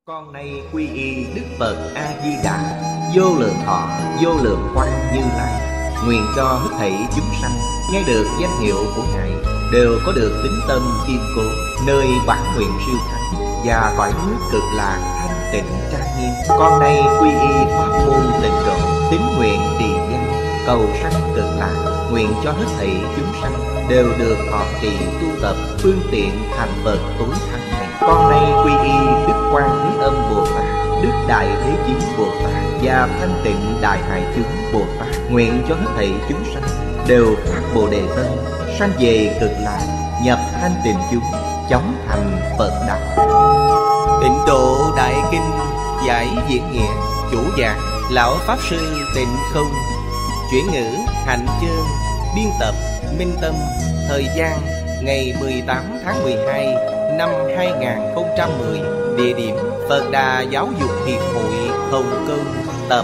Con nay quy y Đức Phật A-di-đà, vô lượng thọ, vô lượng quang Như Lai. Nguyện cho hết thảy chúng sanh nghe được danh hiệu của Ngài đều có được tín tâm kiên cố, nơi bản nguyện siêu thắng và cõi nước cực lạc thanh tịnh trang nghiêm. Con nay quy y pháp môn tịnh độ, tín nguyện trì danh, cầu sanh cực lạc. Nguyện cho hết thảy chúng sanh đều được thọ trì tu tập phương tiện thành Phật tối thắng này. Con nay quy y Đức Quan Thế Âm Bồ Tát, Đức Đại Thế Chí Bồ Tát và Thanh Tịnh Đại Hải Chúng Bồ Tát. Nguyện cho hết thảy chúng sanh đều phát Bồ Đề tâm, sanh về cực lạc, nhập thanh tịnh chúng, chóng thành Phật đạo. Tịnh Độ Đại Kinh giải diễn nghĩa, chủ giảng Lão Pháp Sư Tịnh Không, chuyển ngữ Hạnh Chương, biên tập Minh Tâm. Thời gian ngày 18 tháng 12 năm 2010. Địa điểm Phật Đà Giáo dục Hiệp hội Hồng Kông, tập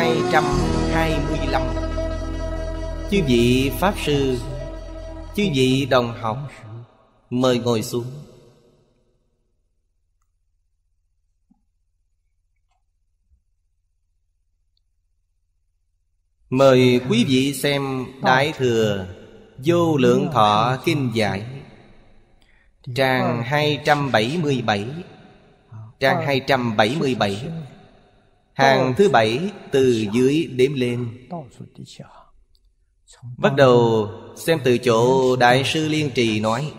225. Chư vị Pháp Sư, chư vị đồng học, mời ngồi xuống. Mời quý vị xem Đại Thừa Vô Lượng Thọ Kinh Giải, trang 277. Trang 277, hàng thứ 7 từ dưới đếm lên. Bắt đầu xem từ chỗ Đại sư Liên Trì nói: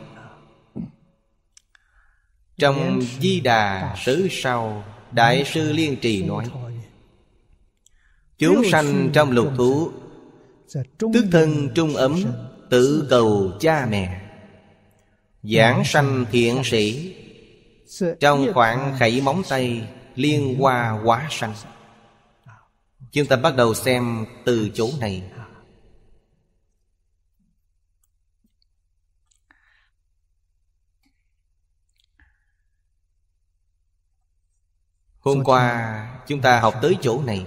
trong Di Đà Sử Sau, Đại sư Liên Trì nói: chúng sanh trong lục thú, tức thân trung ấm, tự cầu cha mẹ. Giảng sanh thiện sĩ, trong khoảng khẩy móng tay, liên hoa hóa sanh. Chúng ta bắt đầu xem từ chỗ này. Hôm qua chúng ta học tới chỗ này.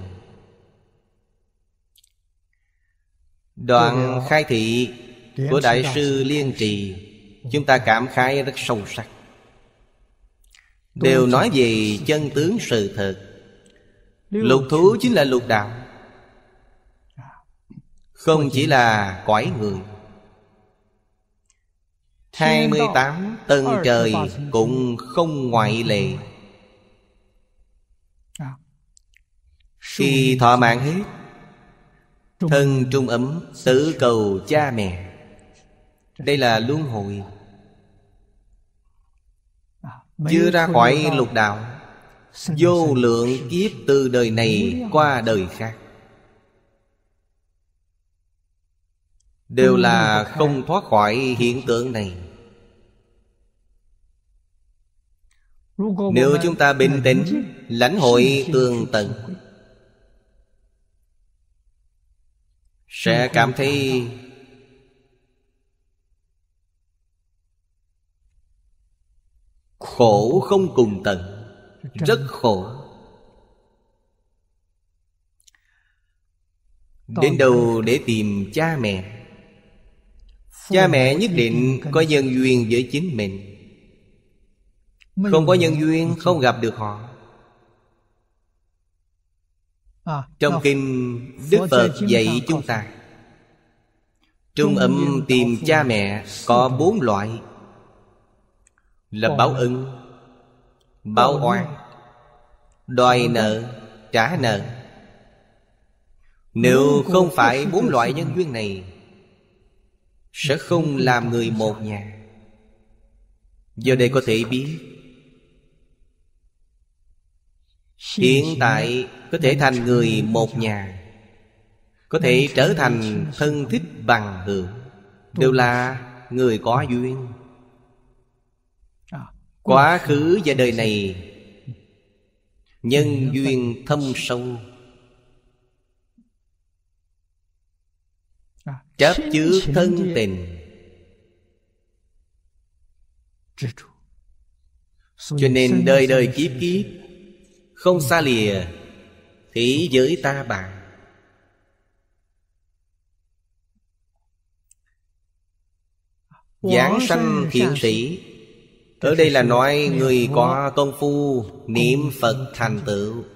Đoạn khai thị của Đại sư Liên Trì chúng ta cảm khái rất sâu sắc, đều nói về chân tướng sự thật. Lục thú chính là lục đạo, không chỉ là cõi người. 28 tầng trời cũng không ngoại lệ. Khi thọ mạng hết, thân trung ấm, tự cầu cha mẹ. Đây là luân hồi, chưa ra khỏi lục đạo. Vô lượng kiếp từ đời này qua đời khác, đều là không thoát khỏi hiện tượng này. Nếu chúng ta bình tĩnh lãnh hội tường tận, sẽ cảm thấy khổ không cùng tận, rất khổ. Đến đâu để tìm cha mẹ? Cha mẹ nhất định có nhân duyên với chính mình. Không có nhân duyên không gặp được họ. Trong kinh Đức Phật dạy chúng ta, trung ấm tìm cha mẹ có 4 loại, là báo ân, báo oán, đòi nợ, trả nợ. Nếu không phải 4 loại nhân duyên này, sẽ không làm người một nhà. Giờ đây có thể biết, hiện tại có thể thành người một nhà, có thể trở thành thân thích bằng hữu, đều là người có duyên. Quá khứ và đời này nhân duyên thâm sâu, chấp chứa thân tình, cho nên đời đời kiếp kiếp không xa lìa thế giới ta bà. Giảng sanh thiện sĩ, Ở đây là nói người có công phu niệm Phật thành tựu.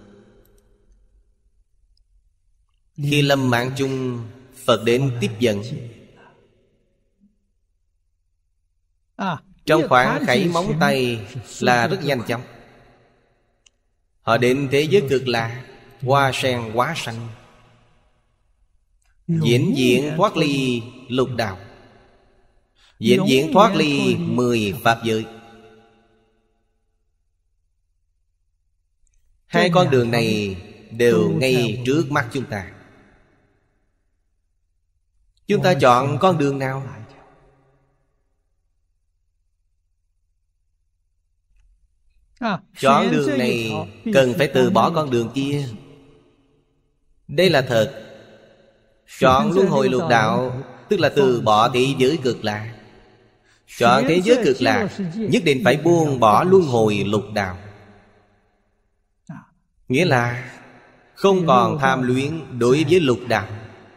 Khi lâm mạng chung, Phật đến tiếp dẫn. Trong khoảng khẩy móng tay là rất nhanh chóng. Họ đến thế giới cực lạc, hoa sen hóa sanh, vĩnh viễn thoát ly lục đạo, vĩnh viễn thoát ly 10 pháp giới. Hai con đường này đều ngay trước mắt chúng ta. Chúng ta chọn con đường nào? Chọn đường này cần phải từ bỏ con đường kia. Đây là thật. Chọn luân hồi lục đạo tức là từ bỏ thế giới cực lạc. Chọn thế giới cực lạc nhất định phải buông bỏ luân hồi lục đạo. Nghĩa là không còn tham luyến đối với lục đạo.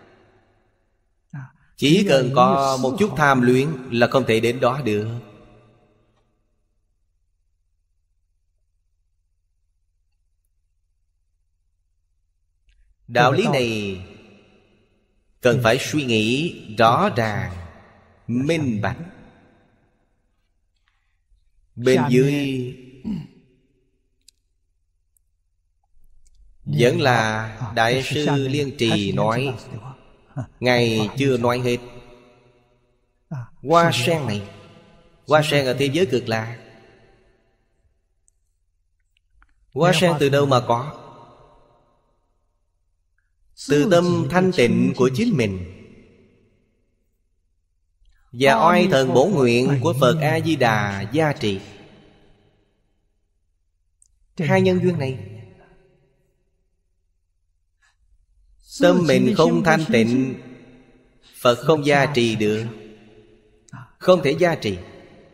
Chỉ cần có một chút tham luyến là không thể đến đó được. Đạo lý này cần phải suy nghĩ rõ ràng, minh bạch. Bên dưới vẫn là Đại sư Liên Trì nói, Ngài chưa nói hết. Hoa sen này, hoa sen ở thế giới cực lạc. Hoa sen từ đâu mà có? Từ tâm thanh tịnh của chính mình và oai thần bổ nguyện của Phật A-di-đà gia trì. Hai nhân duyên này, tâm mình không thanh tịnh, Phật không gia trì được. Không thể gia trì.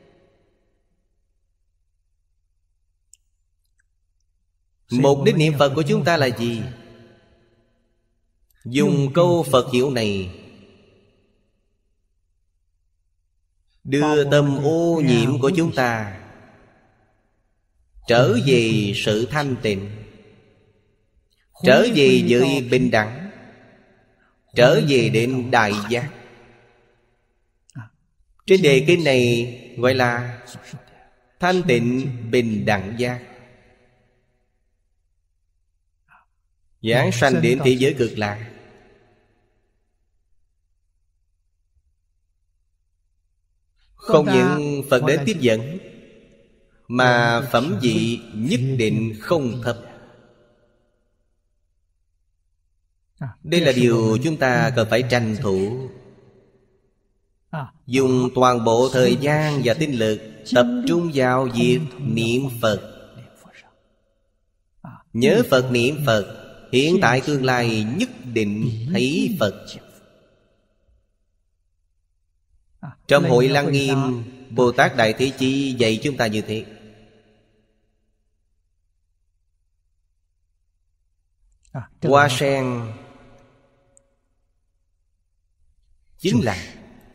Mục đích niệm Phật của chúng ta là gì? Dùng câu Phật hiệu này đưa tâm ô nhiễm của chúng ta trở về sự thanh tịnh, trở về với bình đẳng, trở về đến đại giác. Trên đề kinh này gọi là thanh tịnh bình đẳng giác. Giảng sanh đến thế giới cực lạc. Không những Phật đến tiếp dẫn, mà phẩm vị nhất định không thấp. Đây là điều chúng ta cần phải tranh thủ. Dùng toàn bộ thời gian và tinh lực tập trung vào việc niệm Phật. Nhớ Phật niệm Phật, hiện tại tương lai nhất định thấy Phật. Trong Hội Lăng Nghiêm, Bồ Tát Đại Thế Chí dạy chúng ta như thế. Hoa sen chính là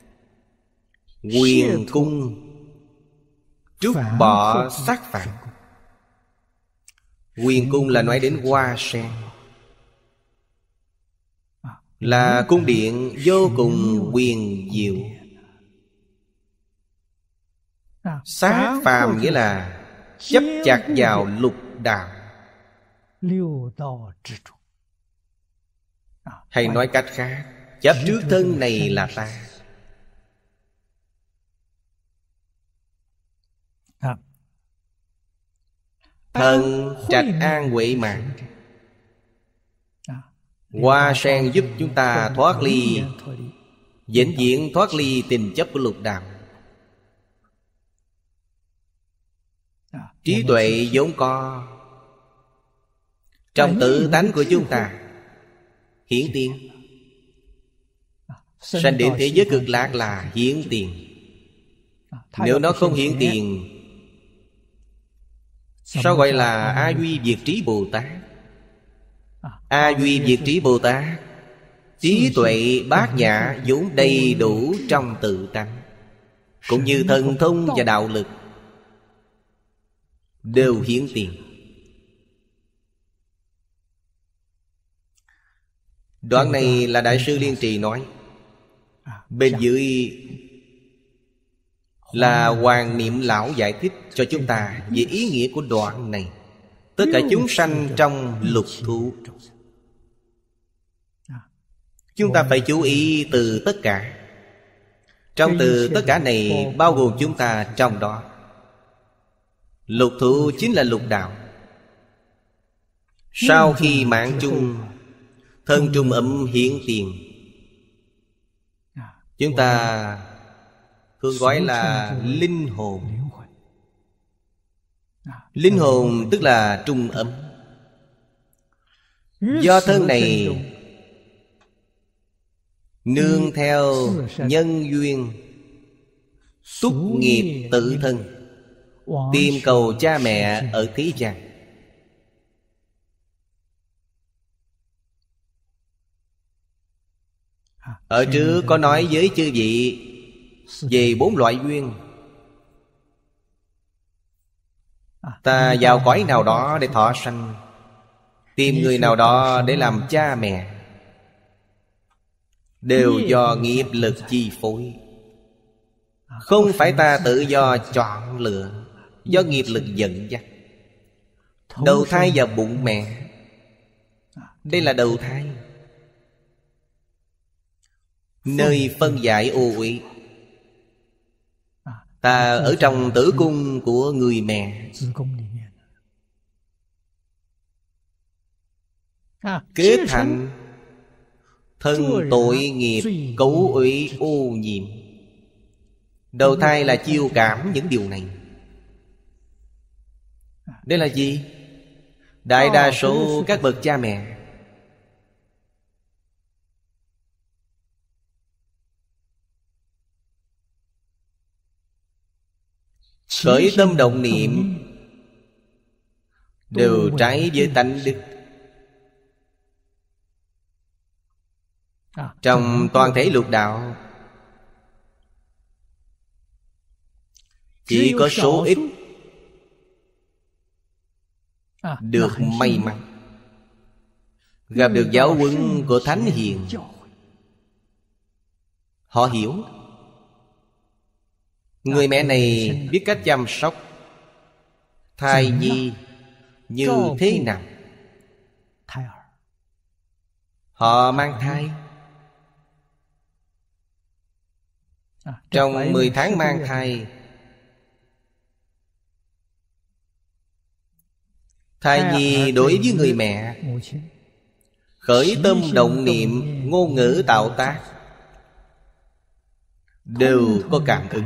quyền cung trút bỏ sát phạm. Quyền cung là nói đến hoa sen, là cung điện vô cùng quyền diệu. Sát phàm nghĩa là chấp chặt vào lục đạo. Hay nói cách khác, chấp trước thân này là ta. Thân trạch an huệ mạng. Hoa sen giúp chúng ta thoát ly, vĩnh viễn thoát ly tình chấp của lục đạo. Trí tuệ vốn có trong tự tánh của chúng ta hiển tiền. Sanh đến thế giới cực lạc là hiển tiền. Nếu nó không hiển tiền, sao gọi là A Duy Việt Trí Bồ Tát? A Duy Việt Trí Bồ Tát, trí tuệ bát nhã vốn đầy đủ trong tự tánh, cũng như thần thông và đạo lực. đều hiển tiền. Đoạn này là Đại sư Liên Trì nói. Bên dưới là Hoàng Niệm Lão giải thích cho chúng ta về ý nghĩa của đoạn này. Tất cả chúng sanh trong lục thú, chúng ta phải chú ý từ tất cả. Trong từ tất cả này bao gồm chúng ta trong đó. Lục thú chính là lục đạo. Sau khi mạng chung, thân trung âm hiển tiền, chúng ta thường gọi là linh hồn. Linh hồn tức là trung âm. Do thân này nương theo nhân duyên, túc nghiệp tự thân, tìm cầu cha mẹ ở thế gian. Ở trước có nói với chư vị về 4 loại duyên. Ta vào cõi nào đó để thọ sanh, tìm người nào đó để làm cha mẹ, đều do nghiệp lực chi phối. Không phải ta tự do chọn lựa, do nghiệp lực dẫn dắt. Đầu thai vào bụng mẹ, đây là đầu thai, nơi phân giải ô uy. Ta ở trong tử cung của người mẹ, kết thành thân tội nghiệp cấu uy ô nhiễm. Đầu thai là chiêu cảm những điều này. Đây là gì? Đại đa số các bậc cha mẹ khởi tâm động niệm đều trái với tánh đức. Trong toàn thể lục đạo, chỉ có số ít được may mắn gặp được giáo huấn của Thánh Hiền. Họ hiểu người mẹ này biết cách chăm sóc thai nhi như thế nào. Họ mang thai, trong 10 tháng mang thai, thai nhi đối với người mẹ khởi tâm động niệm, ngôn ngữ tạo tác đều có cảm ứng.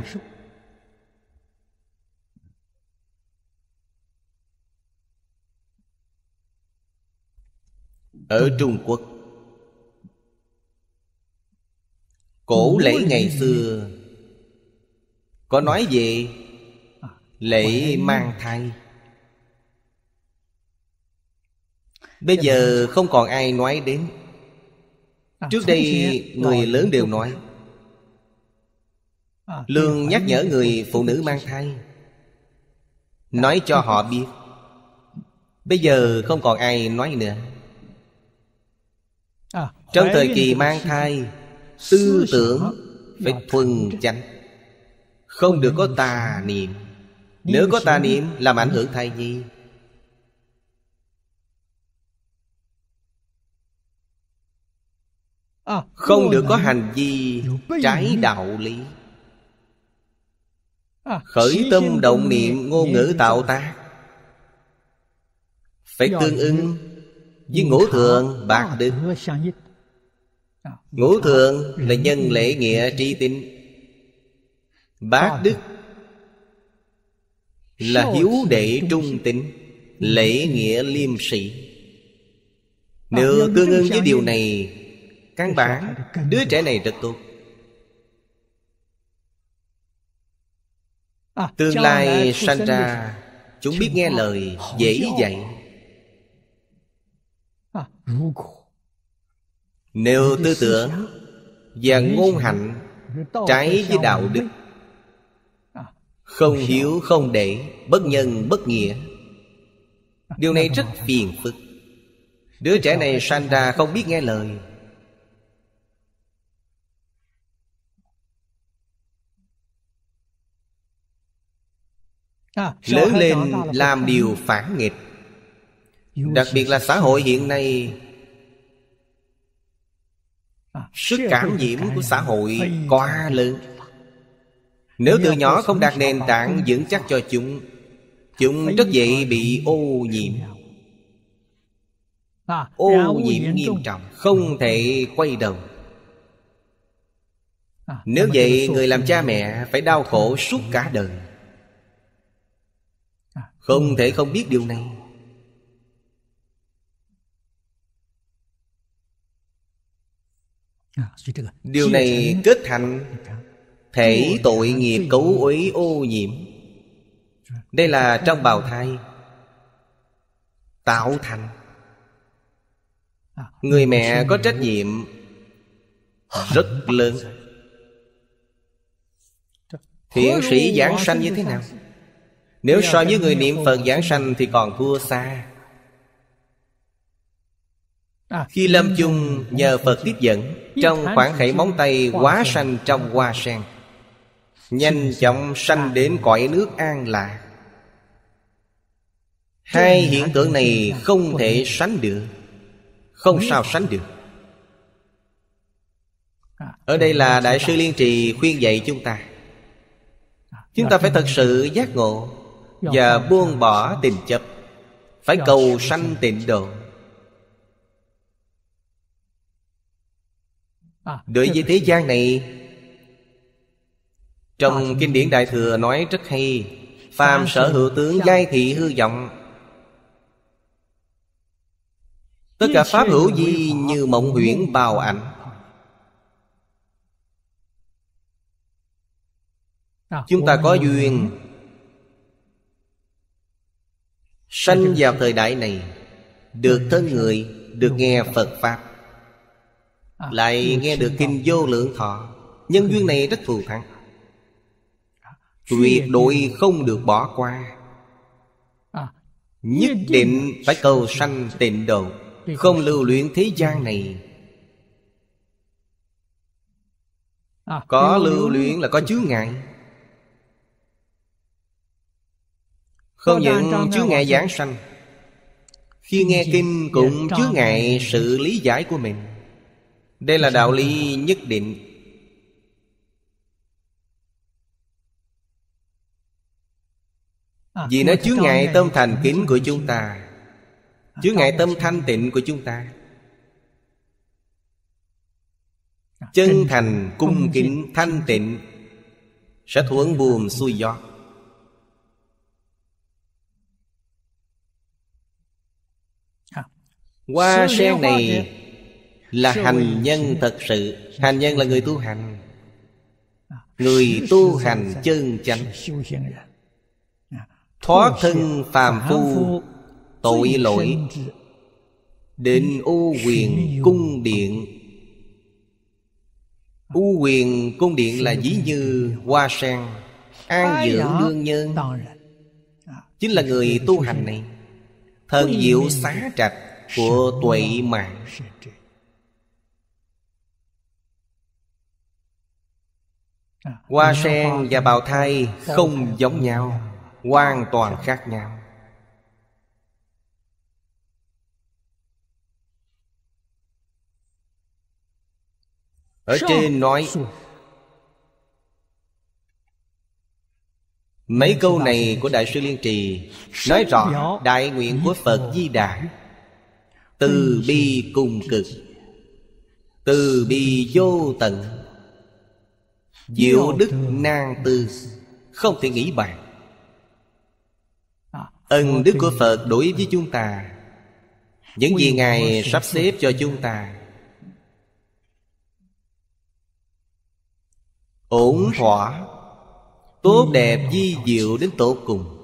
Ở Trung Quốc, cổ lễ ngày xưa có nói về lễ mang thai. Bây giờ không còn ai nói đến. Trước đây người lớn đều nói, luôn nhắc nhở người phụ nữ mang thai, nói cho họ biết. Bây giờ không còn ai nói nữa. Trong thời kỳ mang thai, tư tưởng phải thuần chánh, không được có tà niệm. Nếu có tà niệm làm ảnh hưởng thai nhi. Không được có hành vi trái đạo lý. Khởi tâm động niệm, ngôn ngữ tạo tác phải tương ứng với ngũ thượng bạc đức. Ngũ thượng là nhân lễ nghĩa trí tín, bác đức là hiếu đệ trung tín, lễ nghĩa liêm sĩ. Nếu tương ứng với điều này, căn bản đứa trẻ này rất tốt. Tương lai sanh ra chúng biết nghe lời, dễ dạy. Nếu tư tưởng và ngôn hạnh trái với đạo đức, Không hiếu không để, bất nhân bất nghĩa. Điều này rất phiền phức. Đứa trẻ này sanh ra không biết nghe lời. Lớn lên làm điều phản nghịch. Đặc biệt là xã hội hiện nay, sức cảm nhiễm của xã hội quá lớn. Nếu từ nhỏ không đặt nền tảng vững chắc cho chúng rất dễ bị ô nhiễm. Ô nhiễm nghiêm trọng, không thể quay đầu. Nếu vậy, người làm cha mẹ phải đau khổ suốt cả đời. Không thể không biết điều này. Điều này kết thành thể tội nghiệp cấu uế ô nhiễm. Đây là trong bào thai tạo thành. Người mẹ có trách nhiệm rất lớn. Thiện sĩ giảng sanh như thế nào? Nếu so với người niệm Phật giảng sanh thì còn thua xa. Khi lâm chung nhờ Phật tiếp dẫn, trong khoảng khẩy móng tay hóa sanh trong hoa sen, nhanh chóng sanh đến cõi nước an lạc. Hai hiện tượng này không thể sánh được. Không sao sánh được. Ở đây là Đại sư Liên Trì khuyên dạy chúng ta. Chúng ta phải thật sự giác ngộ và buông bỏ tình chấp, phải cầu sanh tịnh độ. Đối với thế gian này, trong kinh điển Đại Thừa nói rất hay: phàm sở hữu tướng giai thị hư vọng. Tất cả pháp hữu vi như mộng huyễn bào ảnh. Chúng ta có duyên sanh vào thời đại này, được thân người, được nghe Phật Pháp, lại nghe được kinh Vô Lượng Thọ. Nhân duyên này rất thù thắng, tuyệt đối không được bỏ qua. Nhất định phải cầu sanh tịnh độ, không lưu luyện thế gian này. Có lưu luyện là có chướng ngại. Không những chướng ngại giảng sanh, khi nghe kinh cũng chướng ngại sự lý giải của mình. Đây là đạo lý nhất định. Vì nó chướng ngại tâm thành kính của chúng ta, chướng ngại tâm thanh tịnh của chúng ta. Chân thành, cung kính, thanh tịnh sẽ thuận buồm xuôi gió. Hoa sen này là hành nhân thật sự. Hành nhân là người tu hành, người tu hành chân chánh, thoát thân phàm phu tội lỗi, đến U Huyền Cung Điện. U Huyền Cung Điện là ví như hoa sen an dưỡng đương nhân, chính là người tu hành này. Thần diệu xá trạch của tuệ mạng. Hoa sen và bào thai không giống nhau, hoàn toàn khác nhau. Ở trên nói mấy câu này của Đại sư Liên Trì nói rõ đại nguyện của Phật Di Đà: từ bi cùng cực, từ bi vô tận, diệu đức nan tư, không thể nghĩ bàn. Ân đức của Phật đối với chúng ta, những gì Ngài sắp xếp cho chúng ta ổn thỏa, tốt đẹp vi diệu đến tột cùng.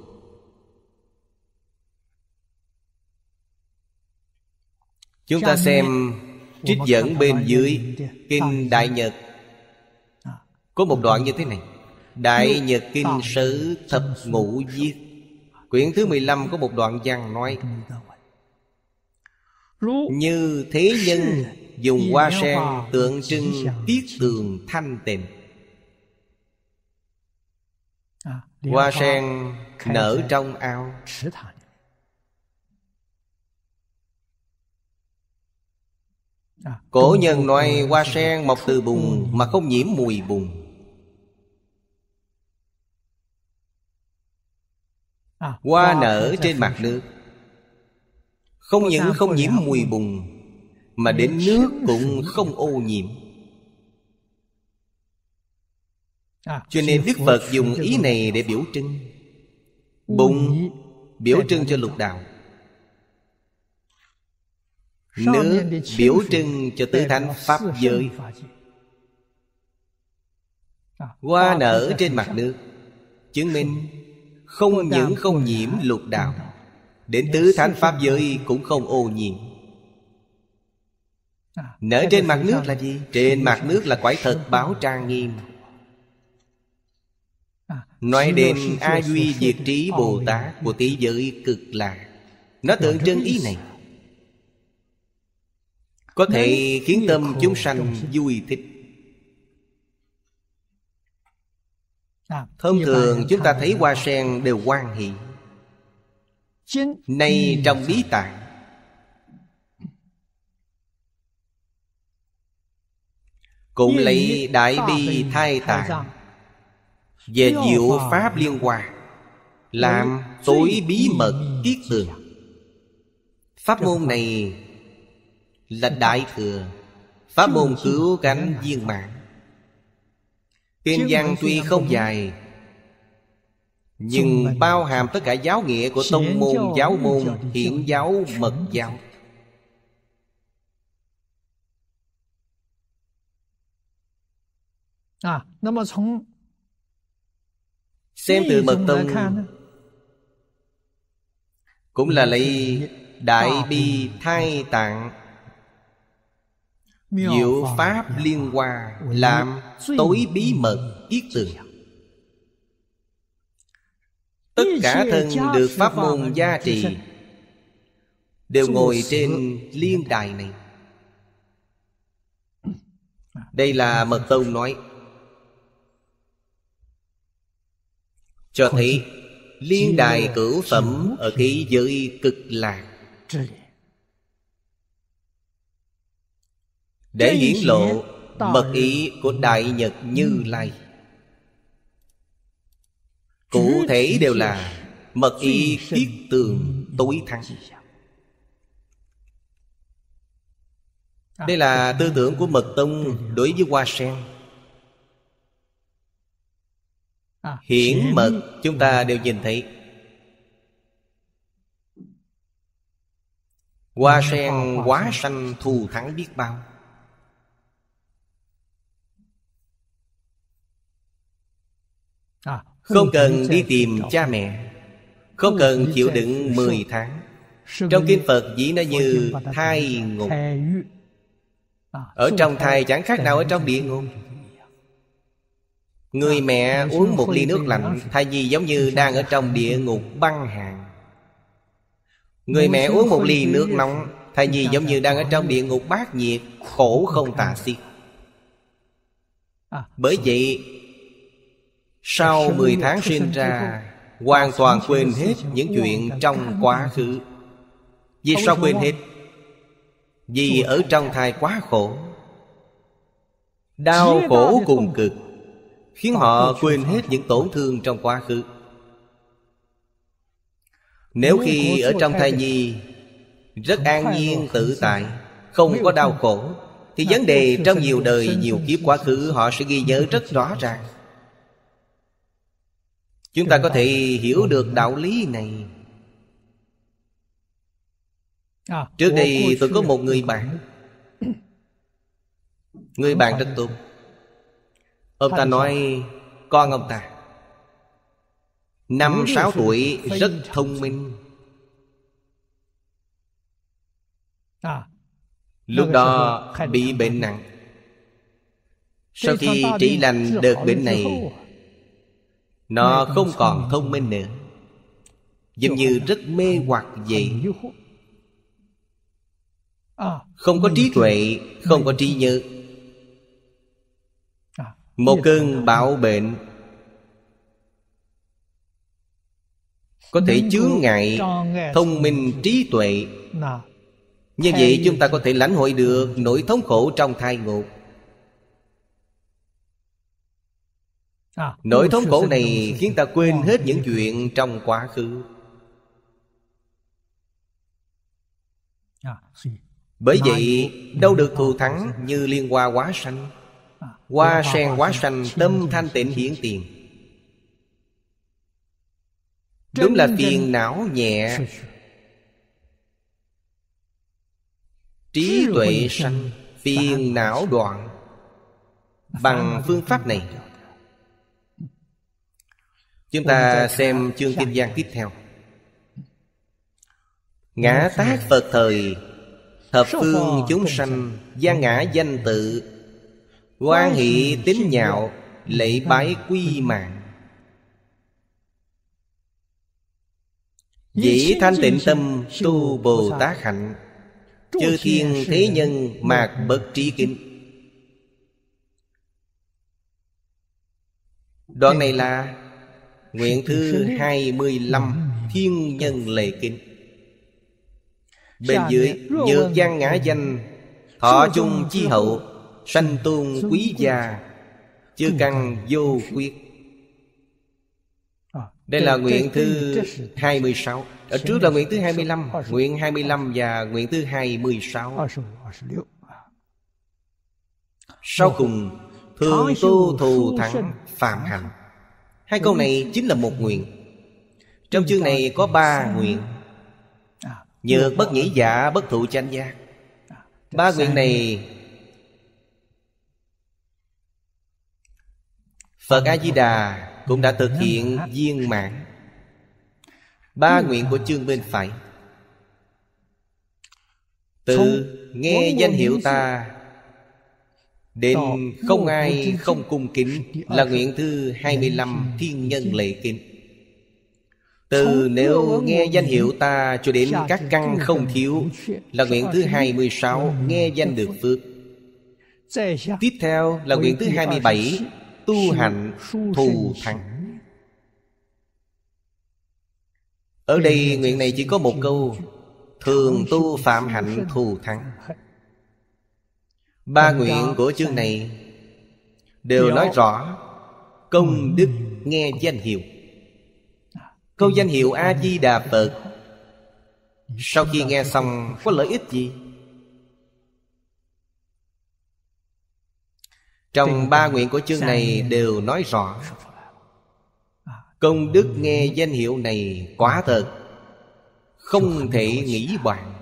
Chúng ta xem trích dẫn bên dưới Kinh Đại Nhật, có một đoạn như thế này: Đại Nhật Kinh Sử Thập Ngũ Viết quyển thứ 15 có một đoạn văn nói: như thế nhân dùng hoa sen tượng trưng tiết tường thanh tịnh. Hoa sen nở trong ao. Cổ nhân nói hoa sen mọc từ bùn mà không nhiễm mùi bùn. Hoa nở trên mặt nước, không những không nhiễm mùi bùn, mà đến nước cũng không ô nhiễm. Cho nên Đức Phật dùng ý này để biểu trưng. Bùn biểu trưng cho lục đạo, nước biểu trưng cho tứ thánh pháp giới. Hoa nở trên mặt nước chứng minh không những không nhiễm lục đạo, đến tứ thánh pháp giới cũng không ô nhiễm. Nở trên mặt nước là gì? Trên mặt nước là quải thật báo trang nghiêm. Nói đến A Duy Diệt Trí Bồ Tát của thế giới Cực Lạc, nó tượng trưng ý này, có thể khiến tâm chúng sanh vui thích. Thông thường chúng ta thấy hoa sen đều hoan hỷ. Nay trong Bí Tạng, cũng lấy Đại Bi Thai Tạng về diệu pháp liên hoa làm tối bí mật tiết tường. Pháp môn này là Đại Thừa, pháp môn cứu cánh viên mãn. Kinh văn tuy không dài, nhưng bao hàm tất cả giáo nghĩa của tông môn, giáo môn, hiển giáo, mật giáo. Xem từ mật tông cũng là lấy Đại Bi Thai Tạng diệu pháp liên hoa làm tối bí mật tiết tường. Tất cả thân được pháp môn gia trì đều ngồi trên liên đài này. Đây là mật tông nói, cho thấy liên đài cửu phẩm ở thế giới Cực Lạc, để hiển lộ mật ý của Đại Nhật Như Lai. Cụ thể đều là mật ý tiết tường tối thắng. Đây là tư tưởng của mật tông đối với hoa sen. Hiển mật chúng ta đều nhìn thấy. Hoa sen hóa sanh thù thắng biết bao. Không cần đi tìm cha mẹ, không cần chịu đựng 10 tháng. Trong kinh Phật dĩ nó như thai ngục. Ở trong thai chẳng khác nào ở trong địa ngục. Người mẹ uống một ly nước lạnh, thai nhi giống như đang ở trong địa ngục băng hạn. Người mẹ uống một ly nước nóng, thai nhi giống như đang ở trong địa ngục bát nhiệt, khổ không tả xiết. Bởi vậy sau 10 tháng sinh ra, hoàn toàn quên hết những chuyện trong quá khứ. Vì sao quên hết? Vì ở trong thai quá khổ, đau khổ cùng cực, khiến họ quên hết những tổn thương trong quá khứ. Nếu khi ở trong thai nhi rất an nhiên tự tại, không có đau khổ, thì vấn đề trong nhiều đời nhiều kiếp quá khứ họ sẽ ghi nhớ rất rõ ràng. Chúng ta có thể hiểu được đạo lý này. Trước đây tôi có một người bạn. Người bạn rất tốt. Ông ta nói con ông ta 5-6 tuổi rất thông minh. Lúc đó bị bệnh nặng. Sau khi trị lành đợt bệnh này, Nó không còn thông minh nữa, giống như rất mê hoặc vậy. Không có trí tuệ, không có trí nhớ. Một cơn bạo bệnh có thể chướng ngại thông minh trí tuệ. Như vậy chúng ta có thể lãnh hội được nỗi thống khổ trong thai ngục. Nỗi thống khổ này khiến ta quên hết những chuyện trong quá khứ. Bởi vậy đâu được thù thắng như liên hoa hóa sanh. Hoa sen hóa sanh, tâm thanh tịnh hiển tiền. Đúng là phiền não nhẹ, trí tuệ sanh, phiền não đoạn. Bằng phương pháp này, chúng ta xem chương kinh văn tiếp theo. Ngã tác Phật thời, thập phương chúng sanh, gian ngã danh tự, hoan hỷ tín nhạo, lễ bái quy mạng. Dĩ thanh tịnh tâm tu Bồ Tát hạnh, chư thiên thế nhân mạt bất trí kính. Đoạn này là nguyện thứ 25 Thiên Nhân Lệ Kinh. Bên dưới: nhược gian ngã danh, thọ chung chi hậu, sanh tôn quý gia, chư căn vô quyết. Đây là nguyện thứ 26. Ở trước là nguyện thứ 25. Nguyện 25 và nguyện thứ 26. Sau cùng: thường tu thù thắng phạm hạnh. Hai câu này chính là một nguyện. Trong chương này có 3 nguyện: nhược bất nhĩ dạ, bất thụ chánh giác. 3 nguyện này Phật A-di-đà cũng đã thực hiện viên mãn. 3 nguyện của chương bên phải: từ nghe danh hiệu ta đến không ai không cung kính là nguyện thứ 25 Thiên Nhân Lệ Kinh. Từ nếu nghe danh hiệu ta cho đến các căn không thiếu là nguyện thứ 26 nghe danh được phước. Tiếp theo là nguyện thứ 27 tu hành thù thắng. Ở đây nguyện này chỉ có một câu: thường tu phạm hạnh thù thắng. 3 nguyện của chương này đều nói rõ công đức nghe danh hiệu. Câu danh hiệu A-di-đà Phật, sau khi nghe xong có lợi ích gì? Trong 3 nguyện của chương này đều nói rõ công đức nghe danh hiệu này quả thật không thể nghĩ bàn.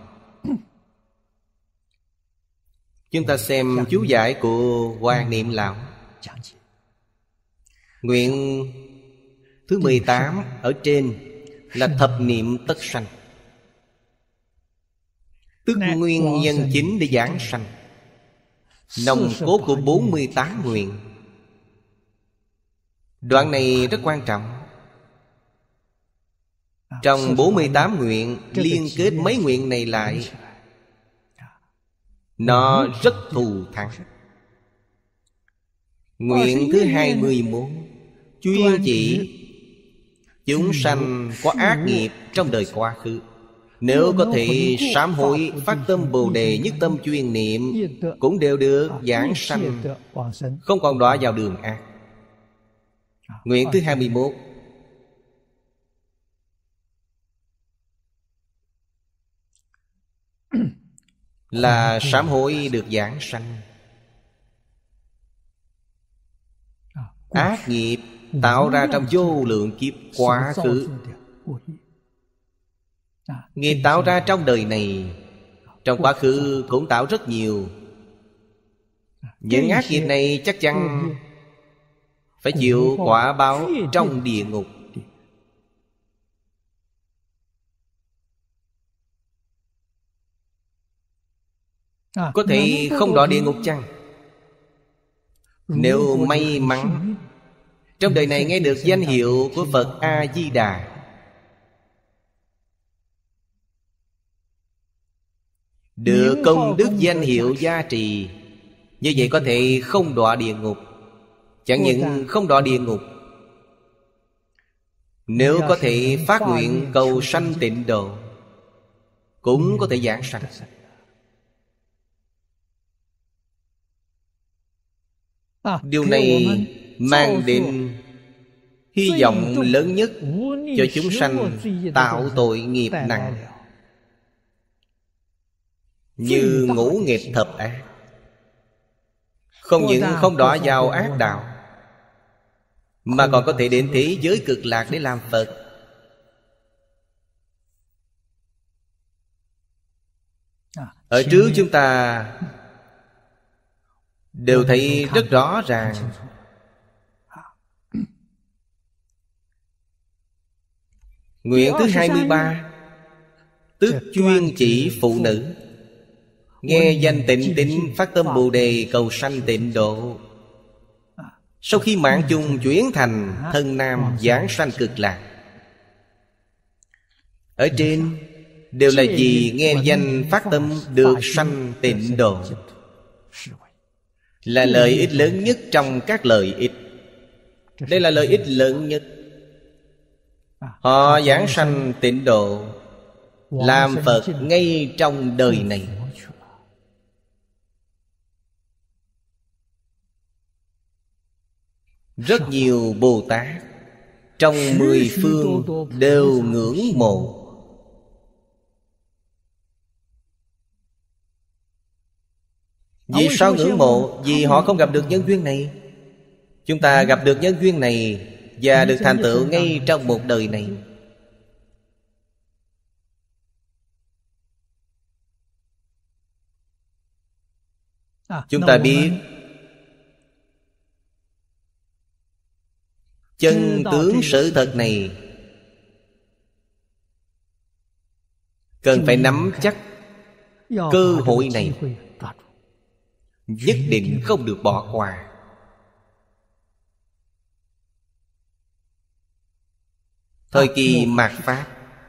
Chúng ta xem chú giải của Quan Niệm Lão. Nguyện thứ 18 ở trên là thập niệm tất sanh, tức nguyên nhân chính để giảng sanh. Nòng cốt của 48 nguyện. Đoạn này rất quan trọng. Trong 48 nguyện liên kết mấy nguyện này lại, nó rất thù thắng. Nguyện thứ 21 chuyên chỉ chúng sanh có ác nghiệp trong đời quá khứ, nếu có thể sám hối, phát tâm Bồ Đề, nhất tâm chuyên niệm, cũng đều được giảng sanh, không còn đọa vào đường ác. Nguyện thứ 21 là sám hối được giảng sanh. Ác nghiệp tạo ra trong vô lượng kiếp quá khứ, nghiệp tạo ra trong đời này, trong quá khứ cũng tạo rất nhiều. Những ác nghiệp này chắc chắn phải chịu quả báo trong địa ngục. Có thể không đọa địa ngục chăng? Nếu may mắn Trong đời này nghe được danh hiệu của Phật A-di-đà, được công đức danh hiệu gia trì, như vậy có thể không đọa địa ngục. Chẳng những không đọa địa ngục, nếu có thể phát nguyện cầu sanh tịnh độ, cũng có thể giảng sanh. Điều này mang đến hy vọng lớn nhất cho chúng sanh tạo tội nghiệp nặng như ngũ nghịch thập ác. Không những không đọa vào ác đạo, mà còn có thể đến thế giới cực lạc để làm Phật. Ở trước chúng ta đều thấy rất rõ ràng. Nguyện thứ 23, tức chuyên chỉ phụ nữ, nghe danh tịnh tín phát tâm Bồ Đề cầu sanh tịnh độ. Sau khi mạng chung chuyển thành thân nam giảng sanh cực lạc. Ở trên đều là vì nghe danh phát tâm được sanh tịnh độ, là lợi ích lớn nhất trong các lợi ích. Đây là lợi ích lớn nhất. Họ giảng sanh tịnh độ, làm Phật ngay trong đời này. Rất nhiều Bồ Tát trong 10 phương đều ngưỡng mộ. Vì sao ngưỡng mộ? Vì họ không gặp được nhân duyên này. Chúng ta gặp được nhân duyên này và được thành tựu ngay trong một đời này. Chúng ta biết chân tướng sự thật này, cần phải nắm chắc cơ hội này, nhất định không được bỏ qua. Thời kỳ mạt Pháp,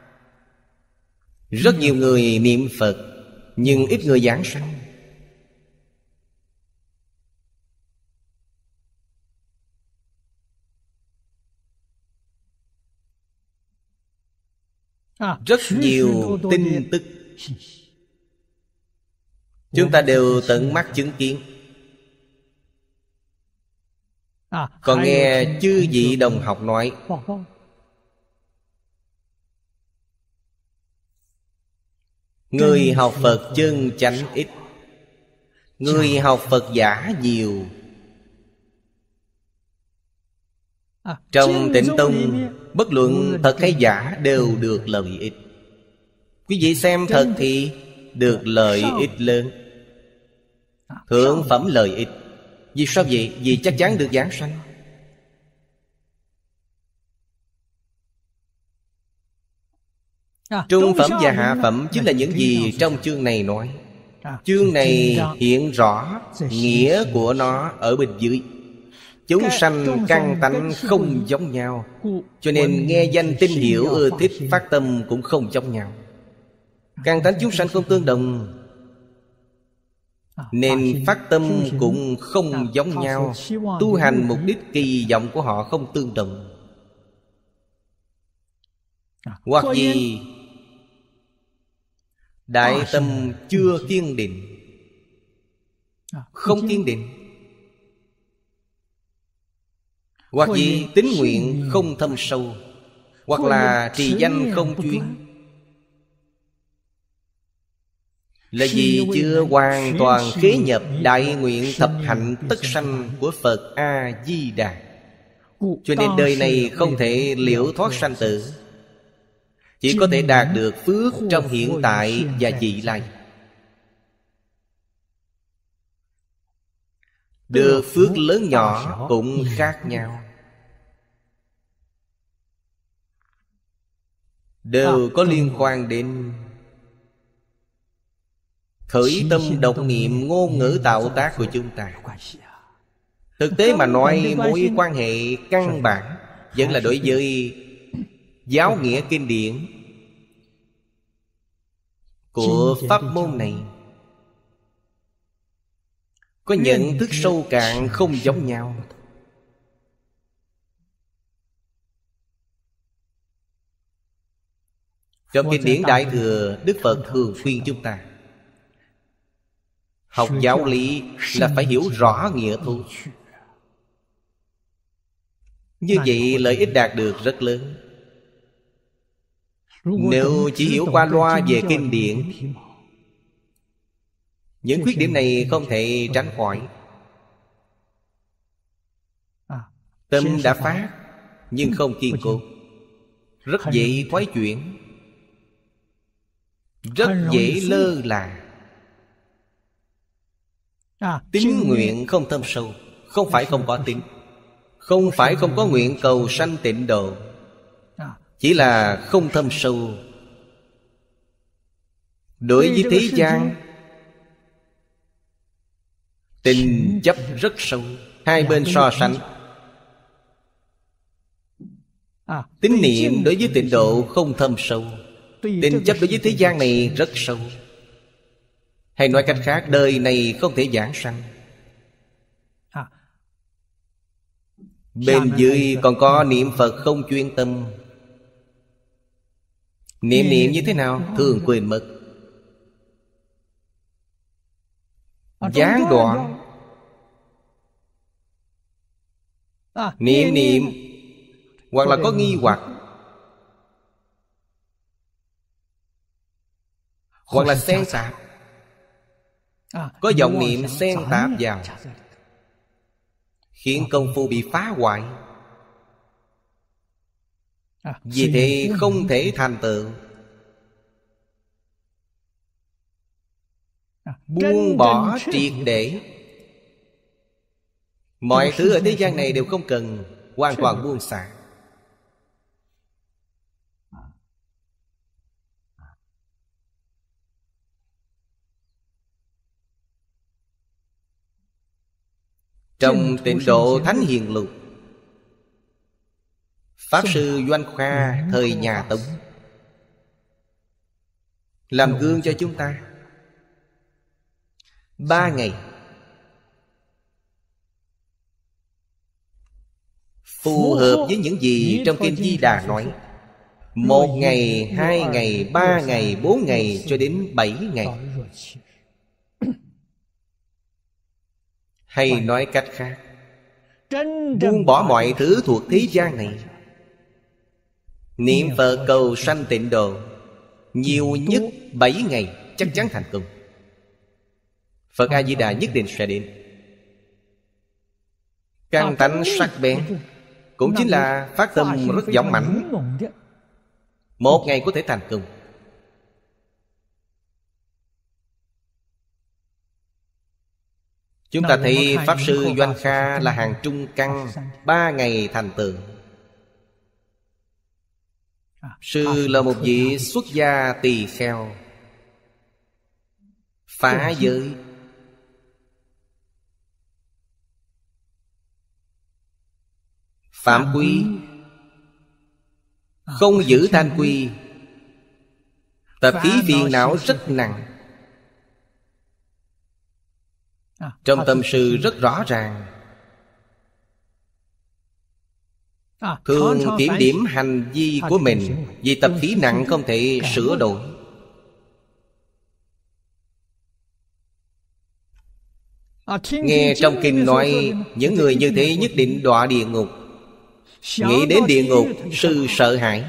rất nhiều người niệm Phật, nhưng ít người giảng sanh. Rất nhiều tin tức chúng ta đều tận mắt chứng kiến. Còn nghe chư vị đồng học nói, người học Phật chân chánh ít, người học Phật giả nhiều. Trong Tịnh Tông, bất luận thật hay giả đều được lợi ích. Quý vị xem thật thì được lợi ích lớn, thượng phẩm lợi ích. Vì sao vậy? Vì chắc chắn được giảng sanh. Trung phẩm và hạ phẩm chính là những gì trong chương này nói. Chương này hiện rõ nghĩa của nó ở bên dưới. Chúng sanh căn tánh không giống nhau, cho nên nghe danh tin hiểu ưa thích phát tâm cũng không giống nhau. Căn tánh chúng sanh không tương đồng, nên phát tâm cũng không giống nhau. Tu hành mục đích kỳ vọng của họ không tương đồng. Hoặc vì đại tâm chưa kiên định, không kiên định. Hoặc vì tín nguyện không thâm sâu, hoặc là trì danh không chuyên. Là vì chưa hoàn toàn khế nhập đại nguyện thập hạnh tất sanh của Phật A-di-đà. Cho nên đời này không thể liễu thoát sanh tử, chỉ có thể đạt được phước trong hiện tại và vị lai. Được phước lớn nhỏ cũng khác nhau, đều có liên quan đến khởi tâm độc niệm ngôn ngữ tạo tác của chúng ta. Thực tế mà nói, mối quan hệ căn bản vẫn là đối với giáo nghĩa kinh điển của pháp môn này có nhận thức sâu cạn không giống nhau. Trong kinh điển Đại Thừa, Đức Phật thường khuyên chúng ta học giáo lý là phải hiểu rõ nghĩa thôi. Như vậy lợi ích đạt được rất lớn. Nếu chỉ hiểu qua loa về kinh điển, những khuyết điểm này không thể tránh khỏi. Tâm đã phát nhưng không kiên cố, rất dễ thoái chuyển, rất dễ lơ là. Tín nguyện không thâm sâu. Không phải không có tín, không phải không có nguyện cầu sanh tịnh độ, chỉ là không thâm sâu. Đối với thế gian, tình chấp rất sâu. Hai bên so sánh, tín niệm đối với tịnh độ không thâm sâu, tình chấp đối với thế gian này rất sâu. Hay nói cách khác, đời này không thể giảng sanh. Bên dưới còn có niệm Phật không chuyên tâm. Niệm như thế nào? Thường quên mất. Gián đoạn. Niệm hoặc là có nghi hoặc, hoặc là xen tạp. Có vọng niệm xen tạp vào, khiến công phu bị phá hoại. Vì thế không thể thành tựu. Buông bỏ triệt để. Mọi thứ ở thế gian này đều không cần, hoàn toàn buông xả. Trong Tịnh Độ Thánh Hiền Lục, Pháp Sư Doanh Khoa thời nhà Tống làm gương cho chúng ta. 3 ngày phù hợp với những gì trong Kinh Di Đà nói. 1 ngày, 2 ngày, 3 ngày, 4 ngày cho đến 7 ngày. Hay nói cách khác, buông bỏ mọi thứ thuộc thế gian này, niệm Phật cầu sanh tịnh độ, nhiều nhất 7 ngày chắc chắn thành công. Phật A-di-đà nhất định sẽ đến. Căn tánh sắc bén, cũng chính là phát tâm rất dũng mãnh, 1 ngày có thể thành công. Chúng ta thấy Pháp Sư Doanh Kha là hàng trung căn, 3 ngày thành tựu. Sư là một vị xuất gia tỳ kheo, phá giới, phạm quy, không giữ thanh quy, tập khí phiền não rất nặng. Trong tâm sư rất rõ ràng, thường kiểm điểm hành vi của mình, vì tập khí nặng không thể sửa đổi. Nghe trong kinh nói, những người như thế nhất định đọa địa ngục. Nghĩ đến địa ngục, sư sợ hãi.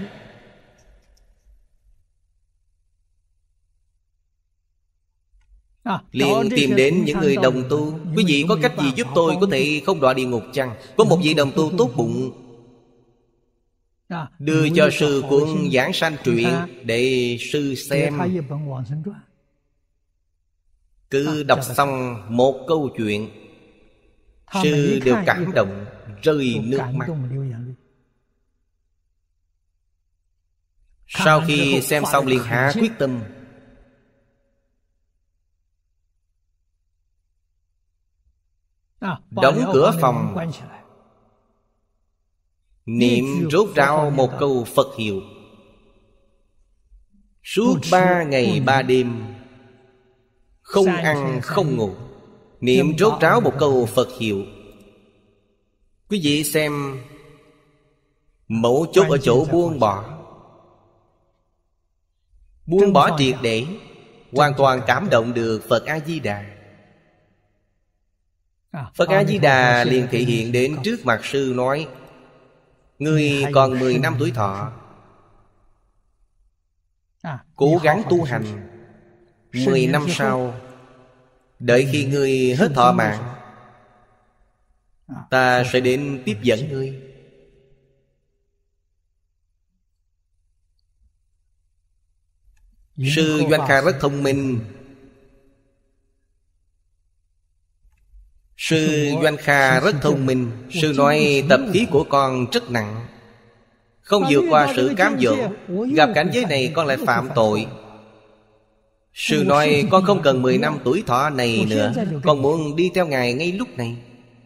Liền tìm đến những người đồng tu. Quý vị có cách gì giúp tôi có thể không đọa địa ngục chăng? Có một vị đồng tu tốt bụng đưa cho sư cuốn Giảng Sanh Truyện để sư xem. Cứ đọc xong một câu chuyện, sư đều cảm động, rơi nước mắt. Sau khi xem xong liền hạ quyết tâm, đóng cửa phòng, niệm rốt ráo một câu Phật hiệu. Suốt 3 ngày 3 đêm, không ăn không ngủ, niệm rốt ráo một câu Phật hiệu. Quý vị xem, mấu chốt ở chỗ buông bỏ. Buông bỏ triệt để, hoàn toàn cảm động được Phật A-di-đà. Phật A-di-đà liền thể hiện đến trước mặt sư nói: ngươi còn 10 năm tuổi thọ, cố gắng tu hành. 10 năm sau, đợi khi ngươi hết thọ mạng, ta sẽ đến tiếp dẫn ngươi. Sư Doanh Kha rất thông minh. Sư Doanh Kha rất thông minh. Sư nói tập khí của con rất nặng, không vượt qua sự cám dỗ. Gặp cảnh giới này con lại phạm tội. Sư nói con không cần 10 năm tuổi thọ này nữa, con muốn đi theo Ngài ngay lúc này.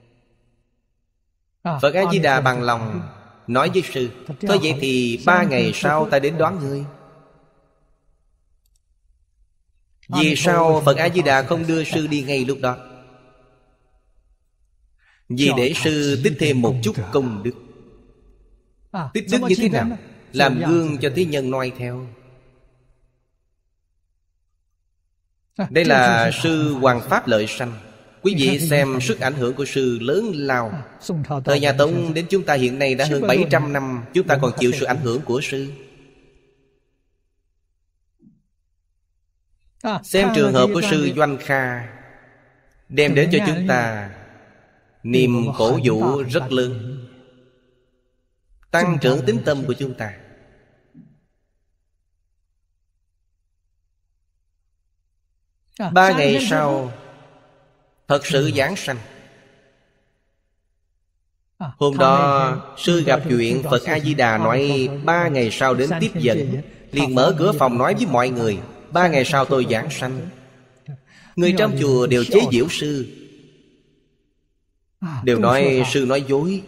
Phật A-di-đà bằng lòng nói với sư: thôi vậy thì 3 ngày sau ta đến đón ngươi. Vì sao Phật A-di-đà không đưa sư đi ngay lúc đó? Vì để sư tích thêm một chút công đức. Tích đức như thế nào? Làm gương cho thế nhân noi theo. Đây là sư Hoàng Pháp Lợi Sanh. Quý vị xem sức ảnh hưởng của sư lớn lao. Thời nhà Tống đến chúng ta hiện nay đã hơn 700 năm, chúng ta còn chịu sự ảnh hưởng của sư. Xem trường hợp của sư Doanh Kha, đem đến cho chúng ta niềm cổ vũ rất lớn, tăng trưởng tín tâm của chúng ta. Ba ngày sau thật sự giảng sanh. Hôm đó sư gặp chuyện Phật A-di-đà nói 3 ngày sau đến tiếp dẫn, liền mở cửa phòng nói với mọi người: 3 ngày sau tôi giảng sanh. Người trong chùa đều chế giễu sư, đều nói sư nói dối.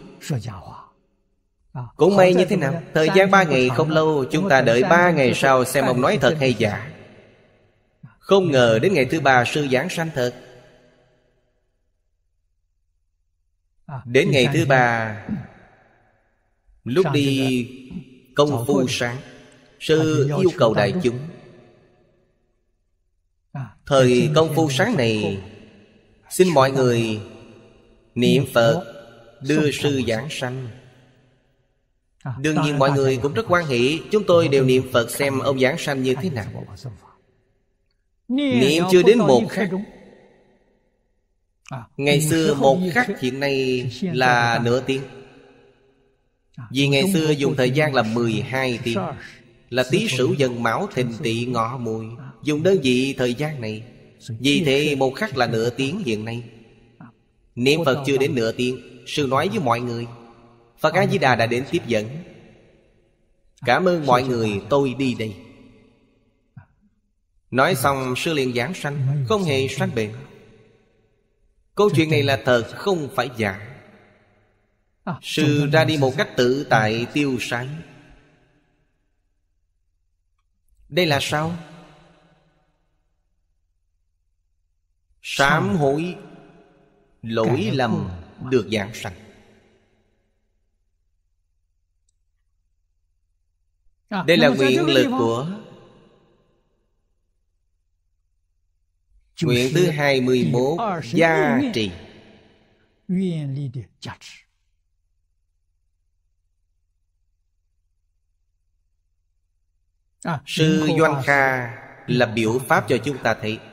Cũng may như thế nào, thời gian 3 ngày không lâu, chúng ta đợi 3 ngày sau xem ông nói thật hay giả. Không ngờ đến ngày thứ 3 sư giảng sanh thật. Đến ngày thứ 3, lúc đi công phu sáng, sư yêu cầu đại chúng. Thời công phu sáng này, xin mọi người niệm Phật đưa sư giảng sanh. Đương nhiên mọi người cũng rất hoan hỷ. Chúng tôi đều niệm Phật xem ông giảng sanh như thế nào. Niệm chưa đến 1 khắc. Ngày xưa 1 khắc hiện nay là nửa tiếng. Vì ngày xưa dùng thời gian là 12 tiếng, là Tý Sửu Dần Mão Thìn Tỵ Ngọ Mùi, dùng đơn vị thời gian này. Vì thế 1 khắc là nửa tiếng hiện nay. Niệm Phật chưa đến nửa tiếng, sư nói với mọi người: Phật A-di-đà đã đến tiếp dẫn. Cảm ơn mọi người, tôi đi đây. Nói xong sư liền giảng sanh, không hề sanh bệnh. Câu chuyện này là thật, không phải giả. Sư ra đi một cách tự tại tiêu sái. Đây là sao? Sám hối lỗi lầm được giảng sanh. Đây là nguyện lực của nguyện thứ 21, gia trì. Sư Doanh Kha là biểu pháp cho chúng ta thấy,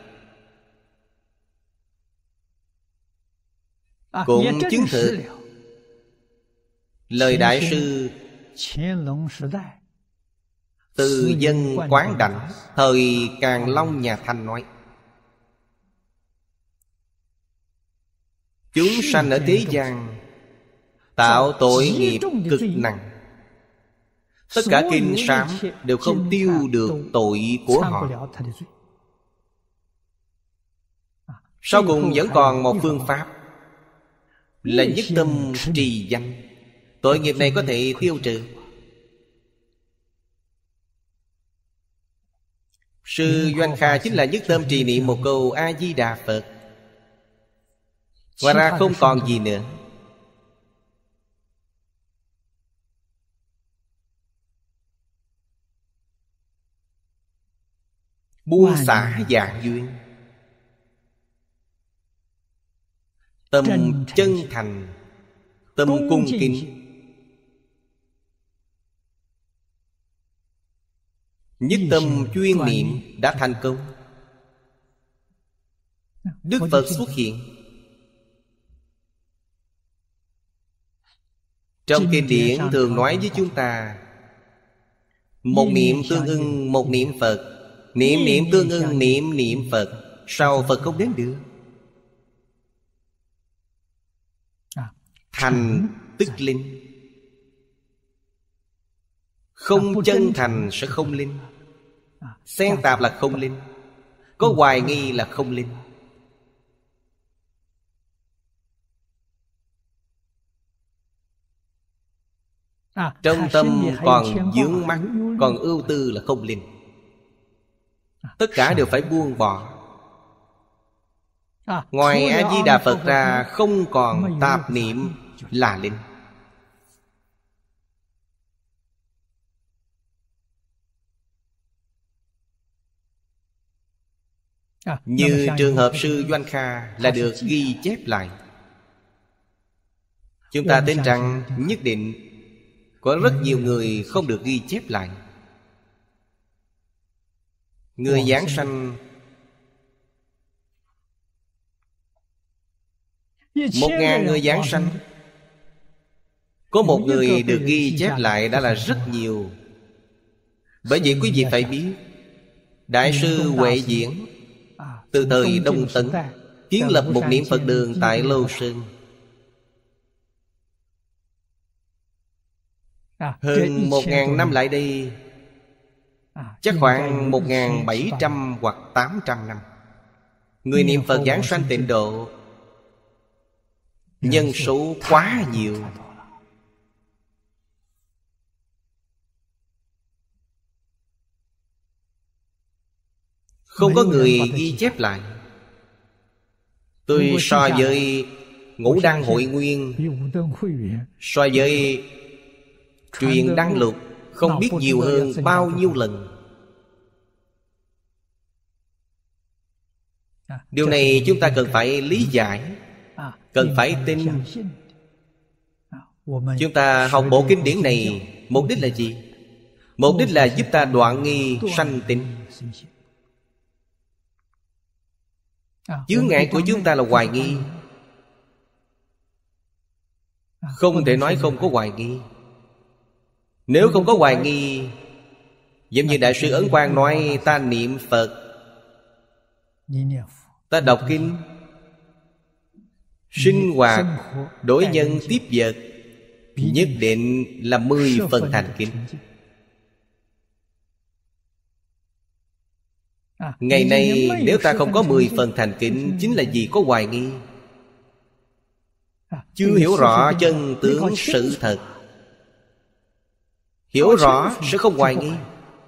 cũng chứng thực lời đại sư Từ Dân Quán Đảnh thời Càn Long nhà Thanh nói: chúng sanh ở thế gian tạo tội nghiệp cực nặng, tất cả kinh sám đều không tiêu được tội của họ. Sau cùng vẫn còn một phương pháp. là nhất tâm trì danh. Tội nghiệp này có thể tiêu trừ. Sư Doanh Kha chính là nhất tâm trì niệm một câu A-di-đà Phật. Ngoài ra không còn gì nữa. Buông xả dạng duyên, tâm chân thành, tâm cung kính, nhất tâm chuyên niệm đã thành công. Đức Phật xuất hiện. Trong kinh điển thường nói với chúng ta, một niệm tương ưng một niệm Phật, niệm niệm tương ưng niệm niệm Phật. Sao Phật không đến được? Thành tức linh, không chân thành sẽ không linh. Xen tạp là không linh, có hoài nghi là không linh. Trong tâm còn vướng mắc, còn ưu tư là không linh. Tất cả đều phải buông bỏ. Ngoài A-di-đà Phật ra không còn tạp niệm là linh. Như trường hợp sư Doanh Kha là được ghi chép lại. Chúng ta tin rằng nhất định có rất nhiều người không được ghi chép lại. Người giảng sanh 1000 người giảng sanh, có một người được ghi chép lại đã là rất nhiều. Bởi vậy quý vị phải biết, Đại sư Huệ Diễn từ thời Đông Tấn kiến lập một niệm Phật đường tại Lâu Sơn. Hơn 1000 năm lại đây, chắc khoảng 1700 hoặc 800 năm, người niệm Phật giảng sanh tịnh độ, nhân số quá nhiều. Không có người ghi chép lại. Tôi so với Ngũ Đăng Hội Nguyên, so với Truyền Đăng Lục, không biết nhiều hơn bao nhiêu lần. Điều này chúng ta cần phải lý giải, cần phải tin. Chúng ta học bộ kinh điển này mục đích là gì? Mục đích là giúp ta đoạn nghi sanh tín. Chướng ngại của chúng ta là hoài nghi. Không thể nói không có hoài nghi. Nếu không có hoài nghi, giống như Đại sư Ấn Quang nói, ta niệm Phật, ta đọc kinh, sinh hoạt, đối nhân tiếp vật, nhất định là 10 phần thành kính. Ngày nay nếu ta không có 10 phần thành kính, chính là vì có hoài nghi, chưa hiểu rõ chân tướng sự thật. Hiểu rõ sẽ không hoài nghi.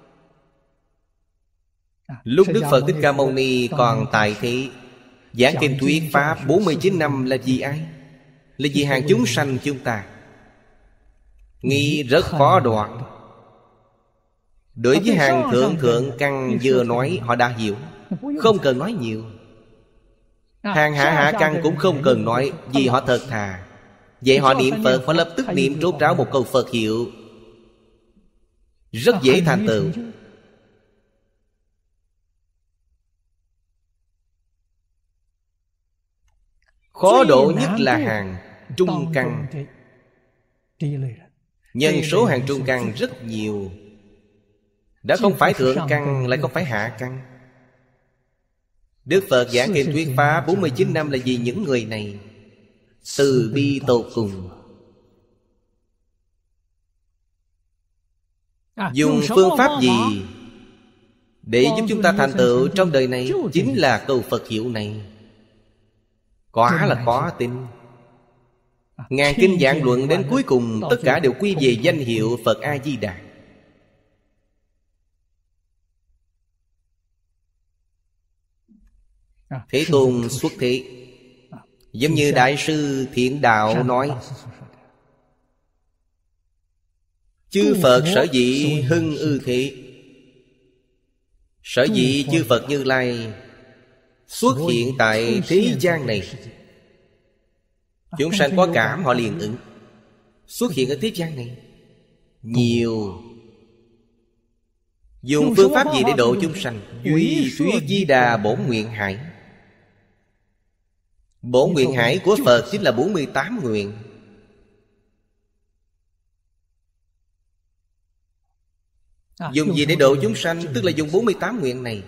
Lúc Đức Phật Thích Ca Mâu Ni còn tại thế, giảng kinh thuyết pháp 49 năm là vì ai? Là vì hàng chúng sanh chúng ta. Nghi rất khó đoạn. Đối với hàng thượng căn vừa nói họ đã hiểu, không cần nói nhiều. Hàng hạ căn cũng không cần nói, vì họ thật thà. Vậy họ niệm Phật, họ lập tức niệm rốt ráo một câu Phật hiệu, rất dễ thành tựu. Khó độ nhất là hàng trung căn. Nhân số hàng trung căn rất nhiều, đã không phải thượng căn, lại không phải hạ căn. Đức Phật giảng kinh thuyết pháp 49 năm là vì những người này. Từ bi tột cùng. Dùng phương pháp gì để giúp chúng ta thành tựu trong đời này? Chính là câu Phật hiệu này. Quả là khó tin. Ngàn kinh giảng luận đến cuối cùng tất cả đều quy về danh hiệu Phật A-di-đà. Thế Tôn xuất thế, giống như Đại sư Thiện Đạo nói: chư Phật sở dĩ hưng ư thế, sở dĩ chư Phật Như Lai xuất hiện tại thế gian này, chúng sanh có cảm họ liền ứng. Xuất hiện ở thế gian này nhiều, dùng phương pháp gì để độ chúng sanh? Duy thuyết Di Đà Bổn Nguyện Hải. Bổn Nguyện Hải của Phật chính là 48 nguyện. Dùng gì để độ chúng sanh? Tức là dùng 48 nguyện này.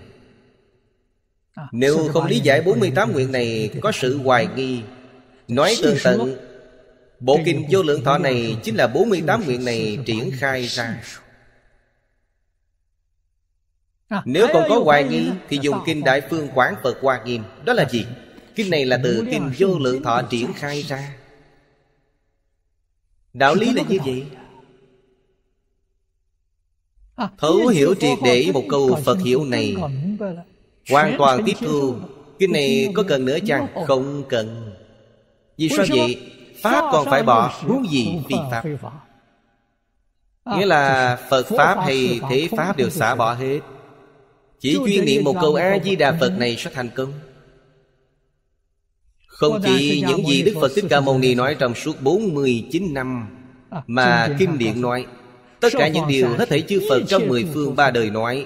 Nếu không lý giải 48 nguyện này, có sự hoài nghi, nói tường tận, bộ kinh Vô Lượng Thọ này chính là 48 nguyện này triển khai ra. Nếu còn có hoài nghi thì dùng kinh Đại Phương Quảng Phật Hoa Nghiêm. Đó là gì? Kinh này là từ kinh Vô Lượng Thọ triển khai ra. Đạo lý là như vậy. Thấu hiểu triệt để một câu Phật hiệu này, hoàn toàn tiếp thu. Kinh này có cần nữa chăng? Không cần. Vì sao vậy? Pháp còn phải bỏ, huống gì phi Pháp. Nghĩa là Phật Pháp hay thế Pháp đều xả bỏ hết. Chỉ chuyên niệm một câu A-di-đà Phật này sẽ thành công. Không chỉ những gì Đức Phật Thích Ca Mâu Ni nói trong suốt 49 năm, mà kinh điển nói, tất cả những điều hết thảy chư Phật trong 10 phương 3 đời nói,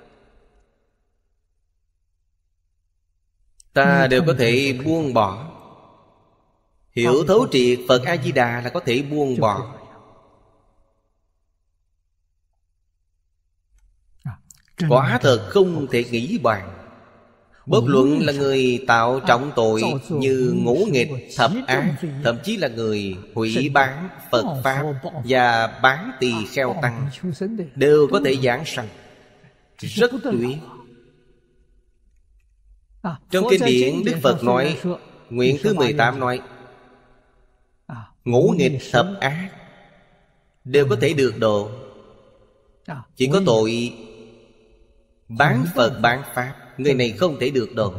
ta đều có thể buông bỏ. Hiểu thấu triệt Phật A-di-đà là có thể buông bỏ. Quả thật không thể nghĩ bàn. Bất luận là người tạo trọng tội như ngũ nghịch, thập ác, thậm chí là người hủy bán Phật Pháp và bán tỳ kheo tăng, đều có thể giảng sanh. Rất tuyệt. Trong kinh điển Đức Phật nói, nguyện thứ 18 nói, ngũ nghịch thập ác đều có thể được độ. Chỉ có tội bán Phật bán Pháp, người này không thể được độ.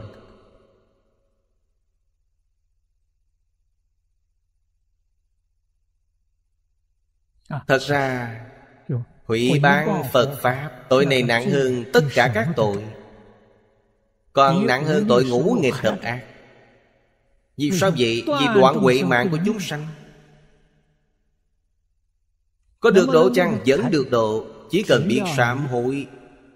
Thật ra hủy bán Phật Pháp, tội này nặng hơn tất cả các tội, còn nặng hơn tội ngũ nghịch thập ác. Vì sao vậy? Vì đoạn huệ mạng của chúng sanh. Có được độ chăng? Vẫn được độ. Chỉ cần biết sám hối,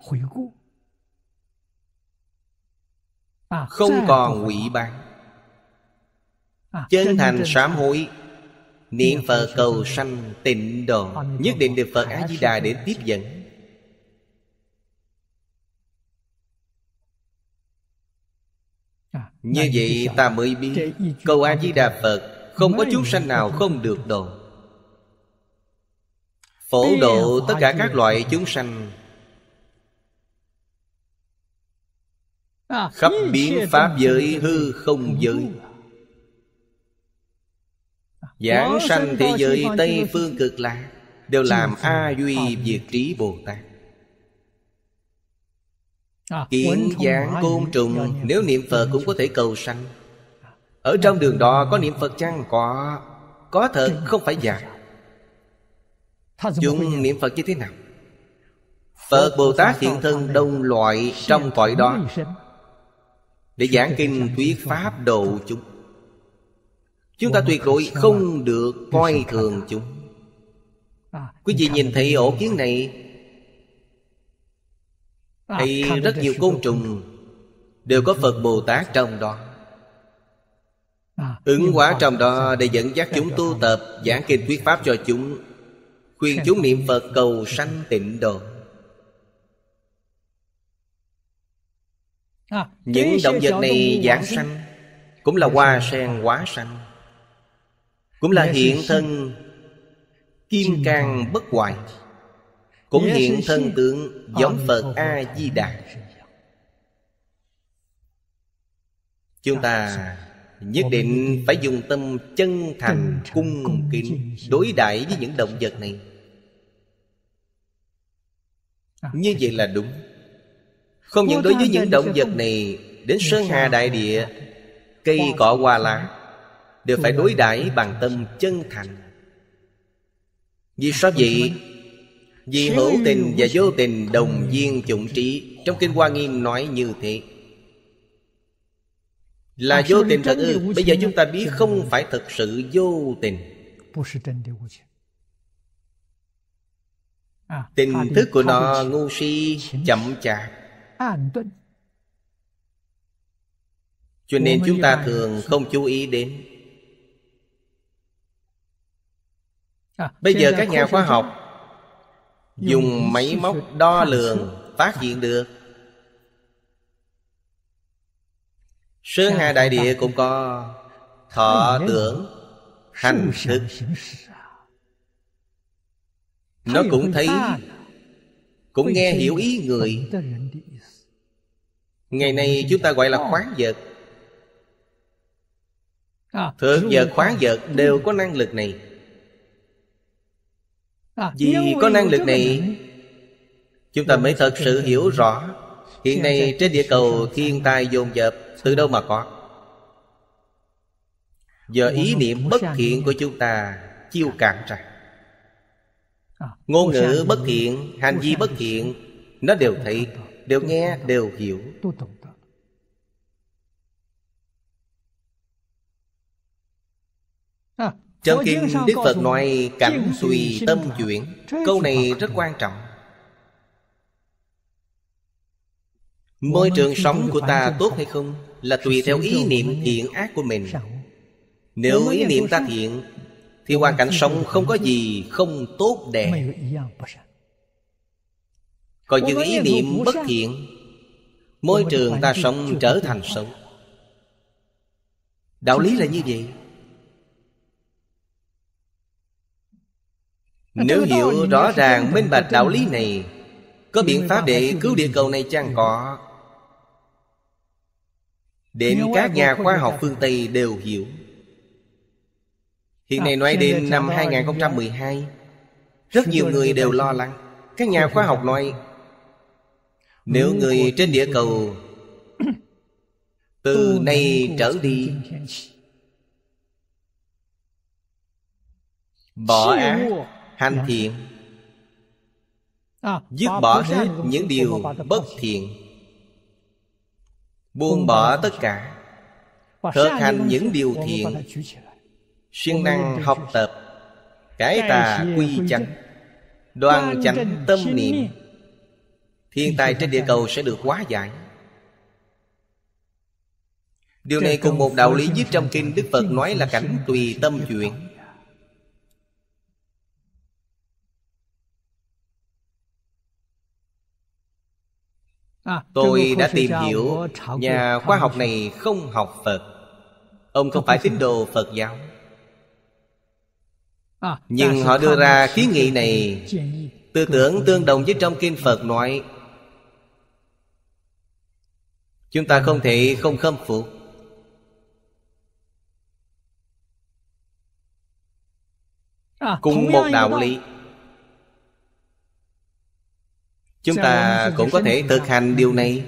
không còn hủy bán, chân thành sám hối, niệm Phật cầu sanh tịnh độ, nhất định được Phật A-di-đà để tiếp dẫn. Như vậy ta mới biết câu A-di-đà Phật không có chúng sanh nào không được độ. Phổ độ tất cả các loại chúng sanh, khắp biến pháp giới hư không giới, giảng sanh thế giới Tây Phương Cực Lạc, đều làm A Duy Diệt Trí Bồ Tát. Kiến giảng côn trùng, nếu niệm Phật cũng có thể cầu sanh. Ở trong đường đỏ có niệm Phật chăng? Có thật, không phải giả. Chúng niệm Phật như thế nào? Phật Bồ Tát hiện thân đông loại trong cõi đó để giảng kinh thuyết pháp độ chúng. Chúng ta tuyệt đối không được coi thường chúng. Quý vị nhìn thấy ổ kiến này, hay rất nhiều côn trùng, đều có Phật Bồ Tát trong đó. Ứng hóa trong đó để dẫn dắt chúng tu tập, giảng kinh thuyết pháp cho chúng, khuyên chúng niệm Phật cầu sanh tịnh độ. Những động vật này giảng sanh cũng là hoa sen hóa sanh, cũng là hiện thân kim cang bất hoại, cũng hiện thân tướng giống Phật A-di-đà. Chúng ta nhất định phải dùng tâm chân thành cung kính đối đãi với những động vật này. Như vậy là đúng. Không những đối với những động vật này, đến sơn hà đại địa, cây cỏ hoa lá đều phải đối đãi bằng tâm chân thành. Vì sao vậy? Vì hữu tình và vô tình đồng viên chủng trí. Trong Kinh Hoa Nghiêm nói như thế. Là vô tình thật ư? Bây giờ chúng ta biết không phải thật sự vô tình. Tình thức của nó ngu si, chậm chạp. Cho nên chúng ta thường không chú ý đến. Bây giờ các nhà khoa học dùng máy móc đo lường, phát hiện được sơn hà đại địa cũng có thọ tưởng, hành thức. Nó cũng thấy, cũng nghe hiểu ý người. Ngày nay chúng ta gọi là khoáng vật. Thực vật, khoáng vật đều có năng lực này. Vì có năng lực này, chúng ta mới thật sự hiểu rõ hiện nay trên địa cầu thiên tai dồn dập từ đâu mà có. Giờ ý niệm bất thiện của chúng ta chiêu cảm ra. Ngôn ngữ bất thiện, hành vi bất thiện, nó đều thấy, đều nghe, đều hiểu. Trong kinh Đức Phật nói cảnh tùy tâm chuyển. Câu này rất quan trọng. Môi trường sống của ta tốt hay không là tùy theo ý niệm thiện ác của mình. Nếu ý niệm ta thiện thì hoàn cảnh sống không có gì không tốt đẹp. Còn những ý niệm bất thiện, môi trường ta sống trở thành xấu. Đạo lý là như vậy. Nếu hiểu rõ ràng minh bạch đạo lý này, có biện pháp để cứu địa cầu này chăng? Có. Đến các nhà khoa học phương Tây đều hiểu. Hiện nay nói đến năm 2012, rất nhiều người đều lo lắng. Các nhà khoa học nói, nếu người trên địa cầu từ nay trở đi bỏ ác, hành thiện, dứt bỏ hết những điều bất thiện, buông bỏ tất cả, thực hành những điều thiện, siêng năng học tập, cải tà quy chánh, đoan chánh tâm niệm, thiên tai trên địa cầu sẽ được hóa giải. Điều này cùng một đạo lý viết trong kinh Đức Phật nói là cảnh tùy tâm chuyển. Tôi đã tìm hiểu, nhà khoa học này không học Phật. Ông không phải tín đồ Phật giáo, nhưng họ đưa ra kiến nghị này, tư tưởng tương đồng với trong kinh Phật nói. Chúng ta không thể không khâm phục. Cùng một đạo lý, chúng ta cũng có thể thực hành điều này.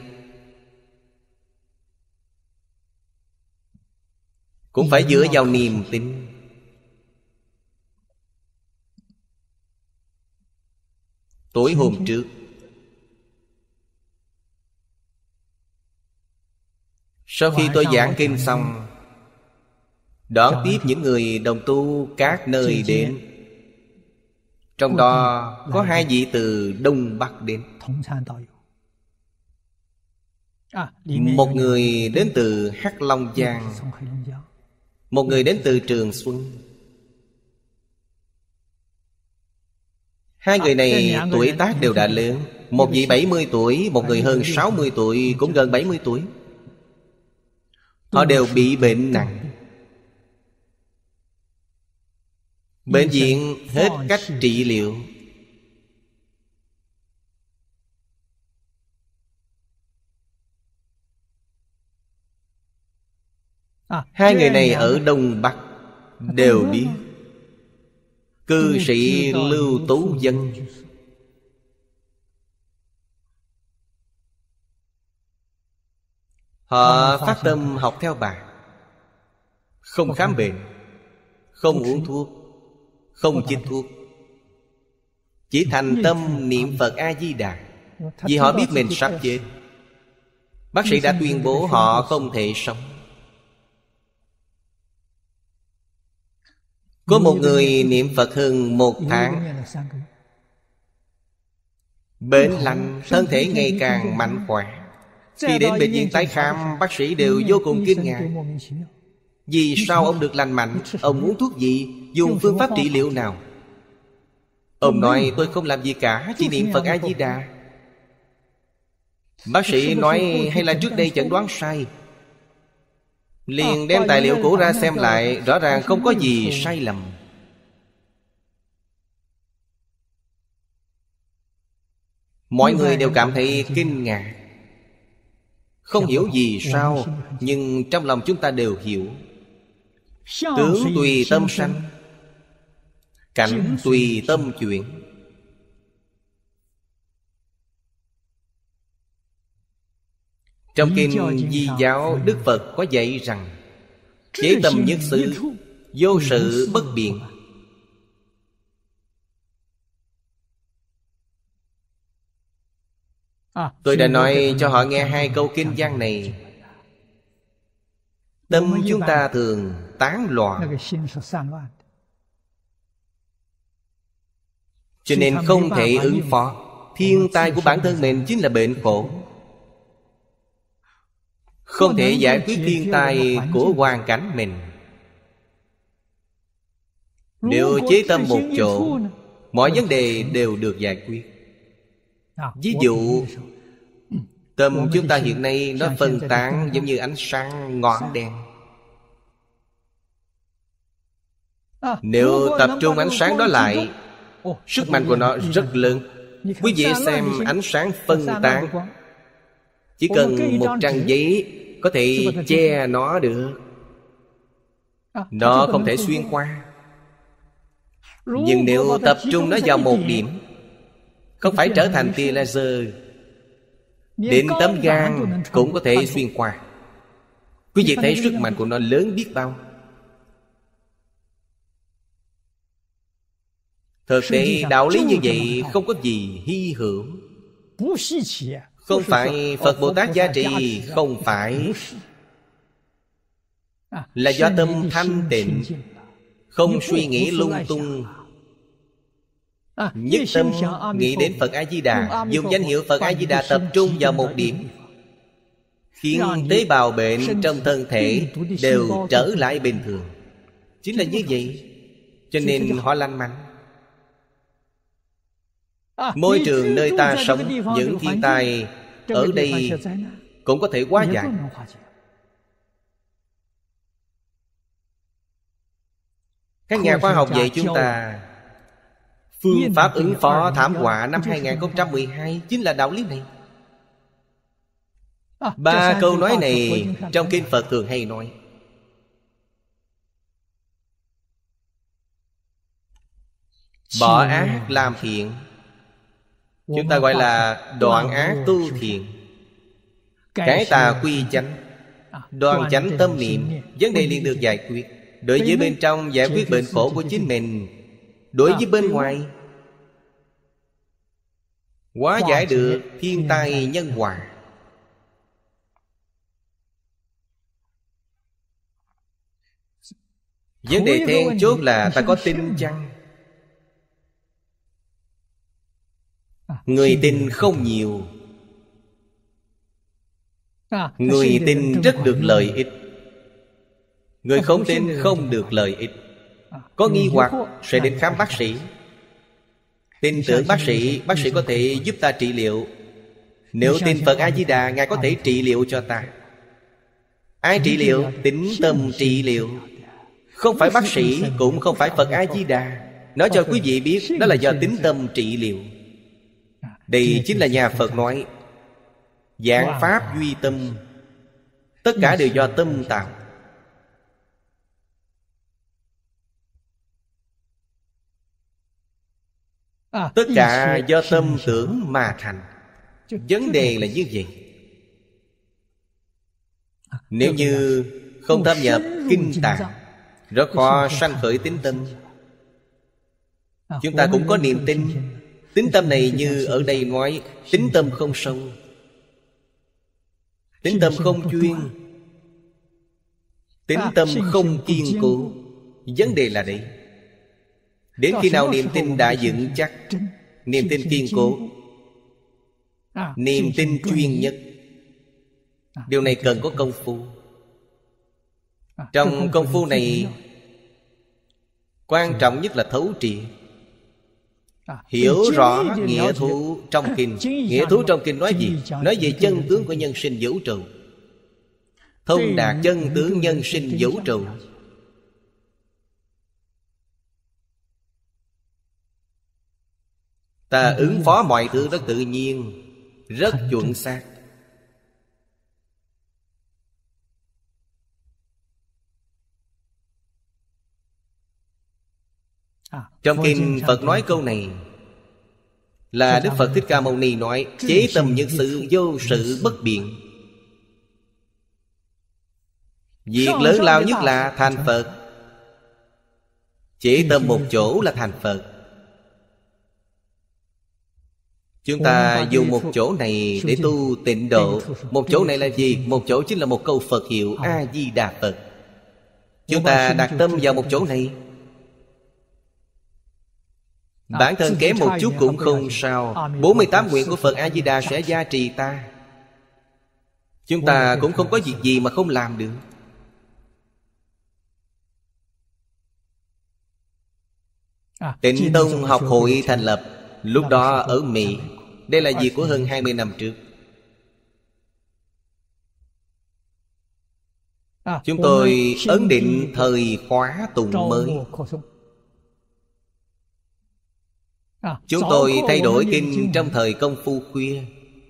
Cũng phải dựa vào niềm tin. Tối hôm trước, sau khi tôi giảng kinh xong, đón tiếp những người đồng tu các nơi đến. Trong đó có 2 vị từ Đông Bắc đến. Một người đến từ Hắc Long Giang, một người đến từ Trường Xuân. 2 người này tuổi tác đều đã lớn. Một vị 70 tuổi, một người hơn 60 tuổi, cũng gần 70 tuổi. Họ đều bị bệnh nặng. Bệnh viện hết cách trị liệu. Hai người này ở Đông Bắc đều biết. Cư sĩ Lưu Tú Vân, họ phát tâm học theo bà, không khám bệnh, không uống thuốc, không chích thuốc, chỉ thành tâm niệm Phật A-di-đà. Vì họ biết mình sắp chết. Bác sĩ đã tuyên bố họ không thể sống. Có một người niệm Phật hơn 1 tháng, bệnh lành, thân thể ngày càng mạnh khỏe. Khi đến bệnh viện tái khám, bác sĩ đều vô cùng kinh ngạc. Vì sao ông được lành mạnh? Ông uống thuốc gì? Dùng phương pháp trị liệu nào? Ông nói tôi không làm gì cả, chỉ niệm Phật A-di-đà. Bác sĩ nói hay là trước đây chẩn đoán sai. Liền đem tài liệu cũ ra xem lại, rõ ràng không có gì sai lầm. Mọi người đều cảm thấy kinh ngạc, không hiểu vì sao, nhưng trong lòng chúng ta đều hiểu. Tướng tùy tâm sanh, cảnh tùy tâm chuyển. Trong kinh Di Giáo, Đức Phật có dạy rằng chế tâm nhất xứ, vô sự bất biện. Tôi đã nói cho họ nghe 2 câu kinh văn này. Tâm chúng ta thường tán loạn, cho nên không thể ứng phó. Thiên tai của bản thân mình chính là bệnh khổ. Không thể giải quyết thiên tai của hoàn cảnh mình. Nếu chế tâm một chỗ, mọi vấn đề đều được giải quyết. Ví dụ, tâm chúng ta hiện nay nó phân tán giống như ánh sáng ngọn đèn. Nếu tập trung ánh sáng đó lại, sức mạnh của nó rất lớn. Quý vị xem ánh sáng phân tán, chỉ cần một trang giấy có thể che nó được. Nó không thể xuyên qua. Nhưng nếu tập trung nó vào một điểm, không phải trở thành tia laser, đến tấm gan cũng có thể xuyên qua. Quý vị thấy sức mạnh của nó lớn biết bao. Thực tế đạo lý như vậy không có gì hy hữu. Không phải Phật Bồ Tát gia trì, không phải, là do tâm thanh tịnh, không suy nghĩ lung tung. Nhất tâm nghĩ đến Phật A-di-đà, dùng danh hiệu Phật A-di-đà tập trung vào một điểm, khiến tế bào bệnh trong thân thể đều trở lại bình thường. Chính là như vậy. Cho nên họ lành mạnh. Môi trường nơi ta sống, những thiên tai ở đây cũng có thể hóa giải. Các nhà khoa học dạy chúng ta phương pháp ứng phó thảm họa năm 2012 chính là đạo lý này. 3 câu nói này trong kinh Phật thường hay nói. Bỏ ác làm thiện, chúng ta gọi là đoạn ác tu thiện. Cải tà quy chánh, đoan chánh tâm niệm, vấn đề liền được giải quyết. Đối với bên trong giải quyết bệnh khổ của chính mình, đối với bên ngoài hóa giải được thiên tai nhân họa. Vấn đề then chốt là ta có tin chăng? Người tin không nhiều. Người tin rất được lợi ích. Người không tin không được lợi ích. Có nghi hoặc sẽ đến khám bác sĩ. Tin tưởng bác sĩ có thể giúp ta trị liệu. Nếu tin Phật A-di-đà, Ngài có thể trị liệu cho ta. Ai trị liệu? Tín tâm trị liệu. Không phải bác sĩ, cũng không phải Phật A-di-đà. Nói cho quý vị biết, đó là do tín tâm trị liệu. Đây chính là nhà Phật nói vạn pháp duy tâm. Tất cả đều do tâm tạo. Tất cả do tâm tưởng mà thành. Vấn đề là như vậy. Nếu như không thâm nhập kinh tạng, rất khó sanh khởi tín tâm. Chúng ta cũng có niềm tin. Tín tâm này như ở đây nói, tín tâm không sâu, tín tâm không chuyên, tín tâm không kiên cố. Vấn đề là đây. Đến khi nào niềm tin đã vững chắc, niềm tin kiên cố, niềm tin chuyên nhất, điều này cần có công phu. Trong công phu này, quan trọng nhất là thấu triệt, hiểu rõ nghĩa thú trong kinh. Nghĩa thú trong kinh nói gì? Nói về chân tướng của nhân sinh vũ trụ, thông đạt chân tướng nhân sinh vũ trụ. Ta ứng phó mọi thứ rất tự nhiên, rất chuẩn xác. Trong kinh Phật nói câu này là Đức Phật Thích Ca Mâu Ni nói: chế tâm nhất sự, vô sự bất biện. Việc lớn lao nhất là thành Phật. Chế tâm một chỗ là thành Phật. Chúng ta dùng một chỗ này để tu tịnh độ. Một chỗ này là gì? Một chỗ chính là một câu Phật hiệu A-di-đà Phật. Chúng ta đặt tâm vào một chỗ này, bản thân kém một chút cũng không sao. 48 nguyện của Phật A-di-đà sẽ gia trì ta. Chúng ta cũng không có việc gì mà không làm được. Tịnh Tông học hội thành lập lúc đó ở Mỹ. Đây là việc của hơn 20 năm trước. Chúng tôi ấn định thời khóa tụng mới. Chúng tôi thay đổi kinh trong thời công phu khuya.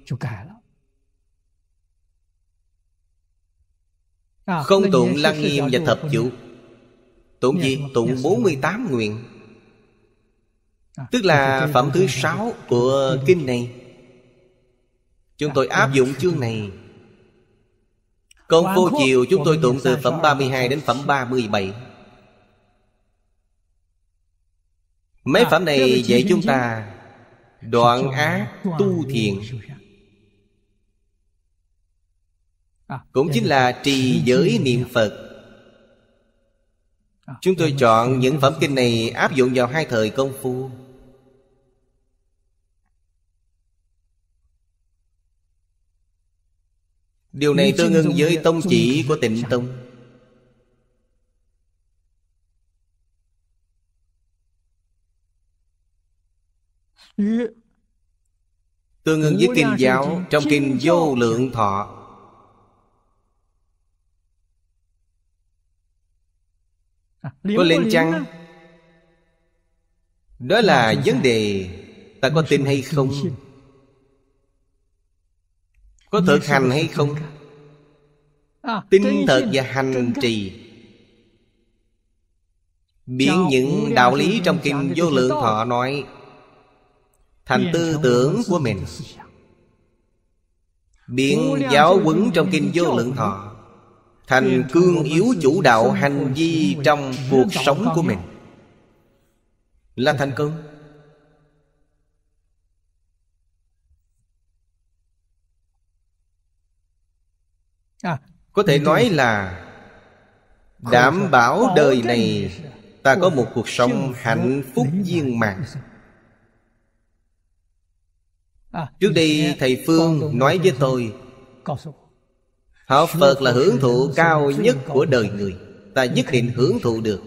Không tụng Lăng Nghiêm và Thập Chú. Tụng gì? Tụng 48 nguyện, tức là phẩm thứ 6 của kinh này. Chúng tôi áp dụng chương này. Công phu chiều chúng tôi tụng từ phẩm 32 đến phẩm 37. Mấy phẩm này dạy chúng ta đoạn ác tu thiện, cũng chính là trì giới niệm Phật. Chúng tôi chọn những phẩm kinh này áp dụng vào hai thời công phu. Điều này tương ưng với tông chỉ của Tịnh Tông. Tương ưng với kinh giáo. Trong kinh Vô Lượng Thọ, có lên chăng? Đó là vấn đề ta có tin hay không, có thực hành hay không. Tin thật và hành trì, biến những đạo lý trong kinh Vô Lượng Thọ nói thành tư tưởng của mình, biến giáo huấn trong kinh Vô Lượng Thọ thành cương yếu chủ đạo hành vi trong cuộc sống của mình, là thành công. Có thể nói là đảm bảo đời này ta có một cuộc sống hạnh phúc viên mãn. Trước đây thầy Phương nói với tôi, học Phật là hưởng thụ cao nhất của đời người. Ta nhất định hưởng thụ được.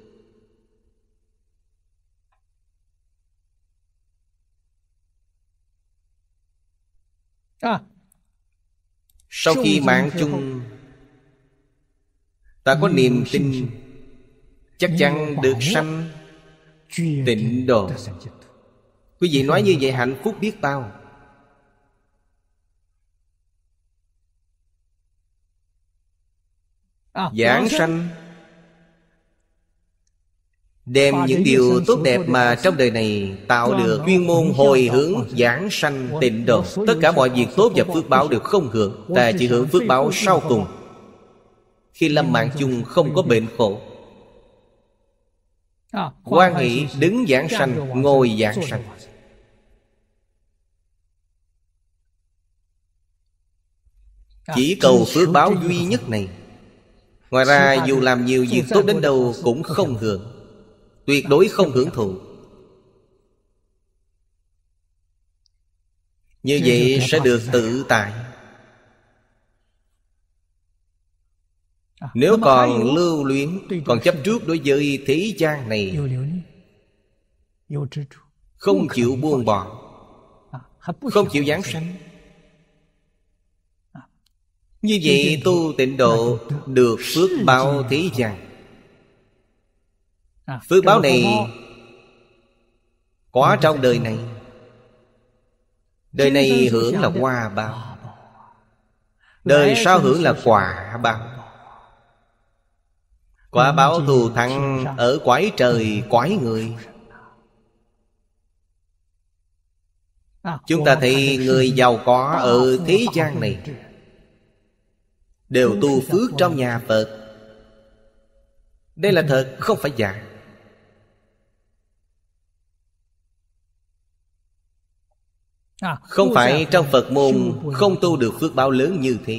Sau khi mạng chung, ta có niềm tin chắc chắn được sanh tịnh độ. Quý vị nói như vậy hạnh phúc biết bao. Giảng sanh đem những điều tốt đẹp mà trong đời này tạo được chuyên môn hồi hướng giảng sanh tịnh độ. Tất cả mọi việc tốt và phước báo đều không hưởng, ta chỉ hưởng phước báo sau cùng, khi lâm mạng chung không có bệnh khổ. Hoan hỷ đứng giảng sanh, ngồi giảng sanh. Chỉ cầu phước báo duy nhất này. Ngoài ra dù làm nhiều việc tốt đến đâu cũng không hưởng, tuyệt đối không hưởng thụ. Như vậy sẽ được tự tại. Nếu còn lưu luyến, còn chấp trước đối với thế gian này, không chịu buông bỏ, không chịu giảng sanh, như vậy tu tịnh độ được phước báo thế gian. Phước báo này có trong đời này. Đời này hưởng là hoa báo, đời sau hưởng là quả báo. Quả báo thù thắng ở cõi trời cõi người. Chúng ta thấy người giàu có ở thế gian này đều tu phước trong nhà Phật. Đây là thật, không phải giả. Không phải trong Phật môn không tu được phước báo lớn như thế.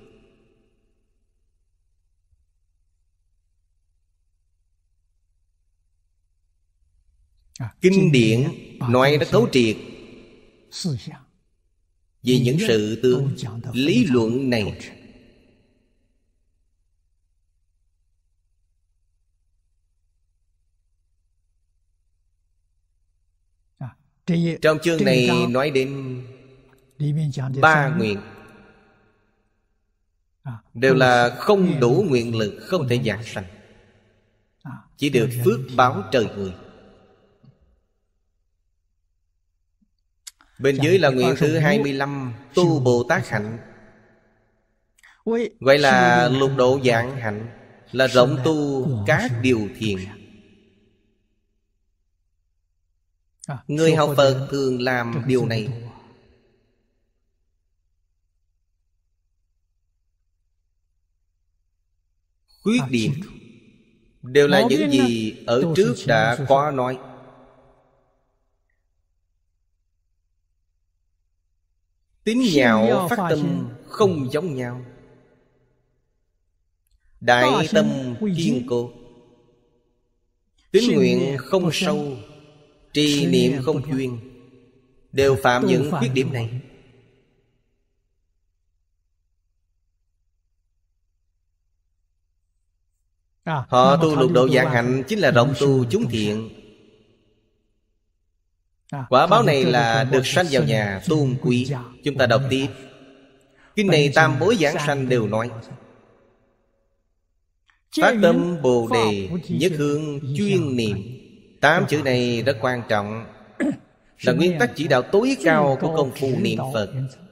Kinh điển nói rất thấu triệt vì những sự tương lý luận này. Trong chương này nói đến 3 nguyện, đều là không đủ nguyện lực, không thể giảng sanh, chỉ được phước báo trời người. Bên dưới là nguyện thứ 25, tu Bồ Tát hạnh, gọi là lục độ vạn hạnh, là rộng tu các điều thiện. Người học Phật thường làm điều này. Khuyết điểm đều là những gì ở trước đã có nói. Tín nhạo phát tâm không giống nhau. Đại tâm kiên cố, tín nguyện không sâu, trì niệm không chuyên, đều phạm những khuyết điểm này. Họ tu lục độ vạn hạnh chính là rộng tu chúng thiện. Quả báo này là được sanh vào nhà tôn quý. Chúng ta đọc tiếp. Kinh này tam bối giảng sanh đều nói: phát tâm Bồ Đề, nhất hướng chuyên niệm. 8 chữ này rất quan trọng, là nguyên tắc chỉ đạo tối cao của công phu niệm Phật.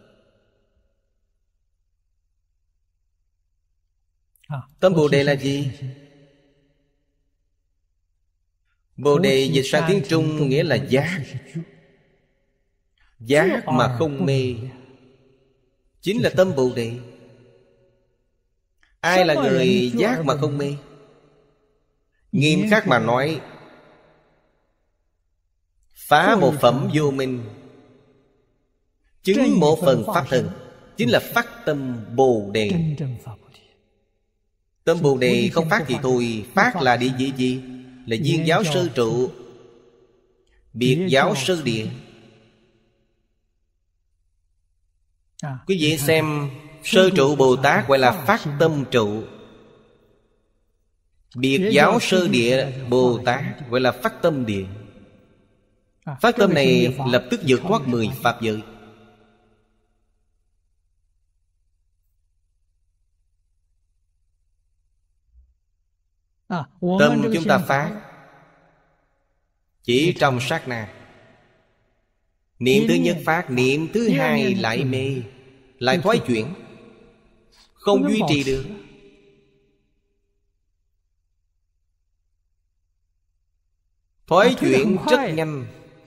Tâm Bồ Đề là gì? Bồ Đề dịch sang tiếng Trung nghĩa là giác. Giác mà không mê chính là tâm Bồ Đề. Ai là người giác mà không mê? Nghiêm khắc mà nói, phá một phẩm vô minh, chứng một phần pháp thân, chính là phát tâm Bồ Đề. Tâm Bồ Đề không phát thì thôi. Phát là địa vị gì? Là viên giáo sơ trụ, biệt giáo sơ địa. Quý vị xem, sơ trụ Bồ Tát gọi là phát tâm trụ, biệt giáo sơ địa Bồ Tát gọi là phát tâm địa. Phát tâm này lập tức vượt thoát 10 pháp giới. Tâm chúng ta phát chỉ trong sát na. Niệm thứ nhất phát, niệm thứ hai lại mê, lại thoái chuyển, không duy trì được. Thói chuyển rất nhanh,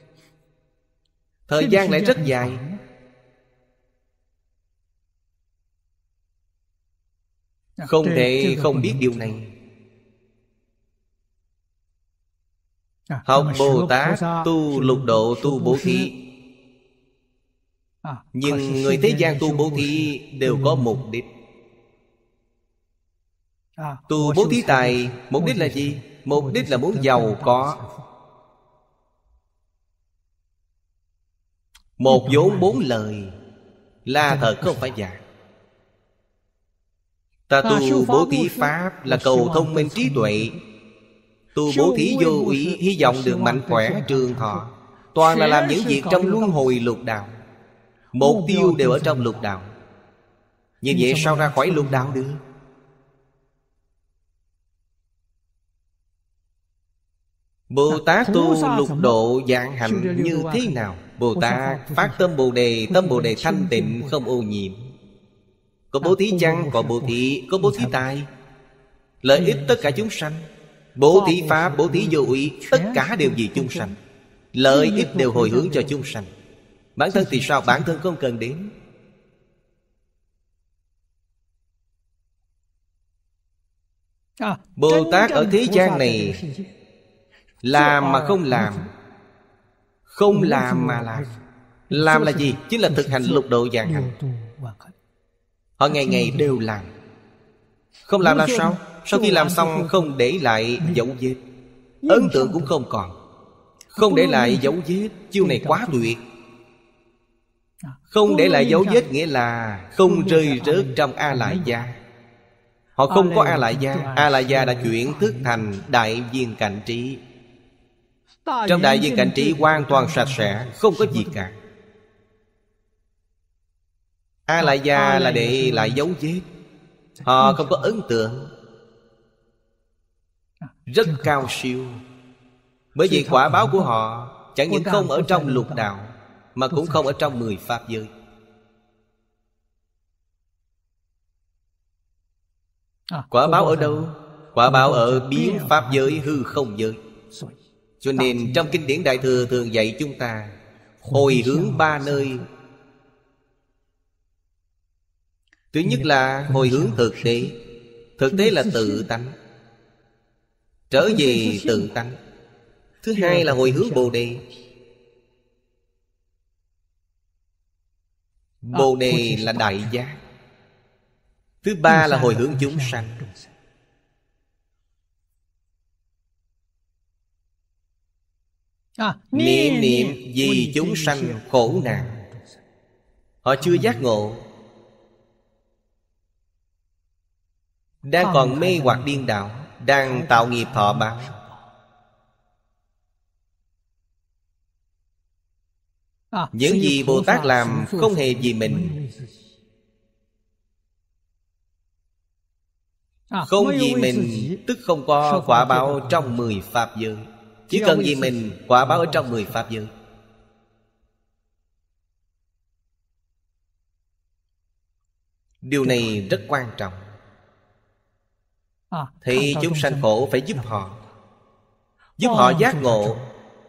thời gian lại rất dài. Không thể không biết điều này. Học Bồ Tát, tu lục độ, tu bố thí. Nhưng người thế gian tu bố thí đều có mục đích. Tu bố thí tài, mục đích là gì? Mục đích là muốn giàu có. Một vốn bốn lời, là thật không phải giả. Ta tu bố thí pháp là cầu thông minh trí tuệ. Tu bố thí vô úy, hy vọng được mạnh khỏe trường thọ. Toàn là làm những việc trong luân hồi lục đạo. Mục tiêu đều ở trong lục đạo. Như vậy sao ra khỏi lục đạo được? Bồ Tát tu lục độ dạng hạnh như thế nào? Bồ Tát phát tâm Bồ Đề, tâm Bồ Đề thanh tịnh không ô nhiễm. Có bố thí chăng? Có bố thí. Có bố thí tài, lợi ích tất cả chúng sanh. Bố thí pháp, bố thí vô úy, tất cả đều vì chúng sanh. Lợi ích đều hồi hướng cho chúng sanh. Bản thân thì sao? Bản thân không cần đến. Bồ Tát ở thế gian này làm mà không làm, không làm mà làm. Làm là gì? Chính là thực hành lục độ vạn hạnh. Họ ngày ngày đều làm. Không làm là sao? Sau khi làm xong không để lại dấu vết, ấn tượng cũng không còn. Không để lại dấu vết, chiêu này quá tuyệt. Không để lại dấu vết nghĩa là không rơi rớt trong A-lại gia. Họ không có A-lại gia. A-lại gia đã chuyển thức thành đại viên cảnh trí. Trong đại viên cảnh trí hoàn toàn sạch sẽ, không có gì cả. A-lại gia là để lại dấu vết. Họ không có ấn tượng, rất cao siêu. Bởi vì quả báo của họ chẳng những không ở trong lục đạo, mà cũng không ở trong 10 pháp giới. Quả báo ở đâu? Quả báo ở biến pháp giới, hư không giới. Cho nên trong kinh điển Đại Thừa thường dạy chúng ta hồi hướng 3 nơi. Thứ nhất là hồi hướng thực tế. Thực tế là tự tánh, trở về tự tánh. Thứ hai là hồi hướng Bồ Đề. Bồ Đề là đại giác. Thứ ba là hồi hướng chúng sanh. Niệm niệm vì chúng sanh khổ nạn. Họ chưa giác ngộ, đang còn mê hoặc điên đảo, đang tạo nghiệp thọ báo. Những gì Bồ Tát làm không hề vì mình. Không vì mình tức không có quả báo trong 10 pháp giới. Chỉ cần vì mình, quả báo ở trong 10 pháp giới. Điều này rất quan trọng. Thì chúng sanh khổ phải giúp họ. Giúp họ giác ngộ.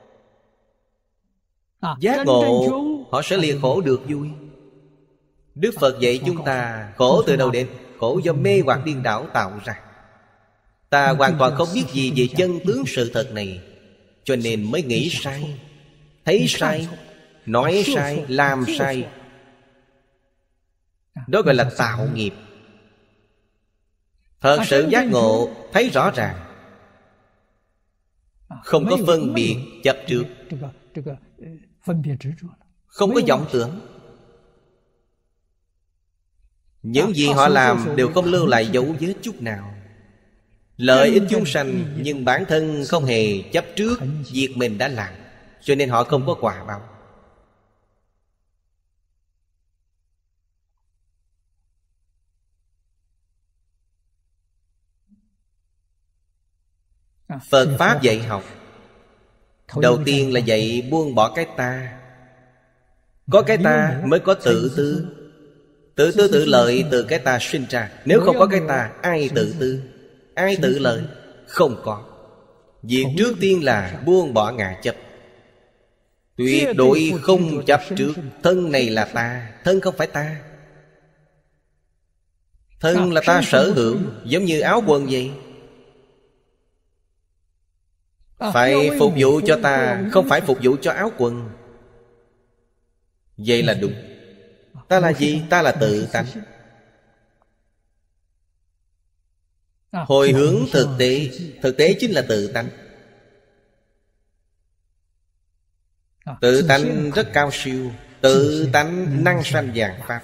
Giác ngộ, họ sẽ lìa khổ được vui. Đức Phật dạy chúng ta khổ từ đâu đến? Khổ do mê hoặc điên đảo tạo ra. Ta hoàn toàn không biết gì về chân tướng sự thật này, cho nên mới nghĩ sai, thấy sai, nói sai, làm sai. Đó gọi là tạo nghiệp. Thật sự giác ngộ, thấy rõ ràng, không có phân biệt chấp trước, không có vọng tưởng. Những gì họ làm đều không lưu lại dấu vết chút nào. Lợi ích chúng sanh, nhưng bản thân không hề chấp trước việc mình đã làm, cho nên họ không có quả báo. Phật Pháp dạy học, đầu tiên là dạy buông bỏ cái ta. Có cái ta mới có tự tư. Tự tư tự lợi từ cái ta sinh ra. Nếu không có cái ta, ai tự tư, ai tự lợi? Không có. Việc trước tiên là buông bỏ ngã chấp. Tuyệt đối không chấp trước. Thân này là ta, thân không phải ta. Thân là ta sở hữu, giống như áo quần vậy. Phải phục vụ cho ta, không phải phục vụ cho áo quần. Vậy là đúng. Ta là gì? Ta là tự tánh. Hồi hướng thực tế. Thực tế chính là tự tánh. Tự tánh rất cao siêu. Tự tánh năng sanh vạn pháp.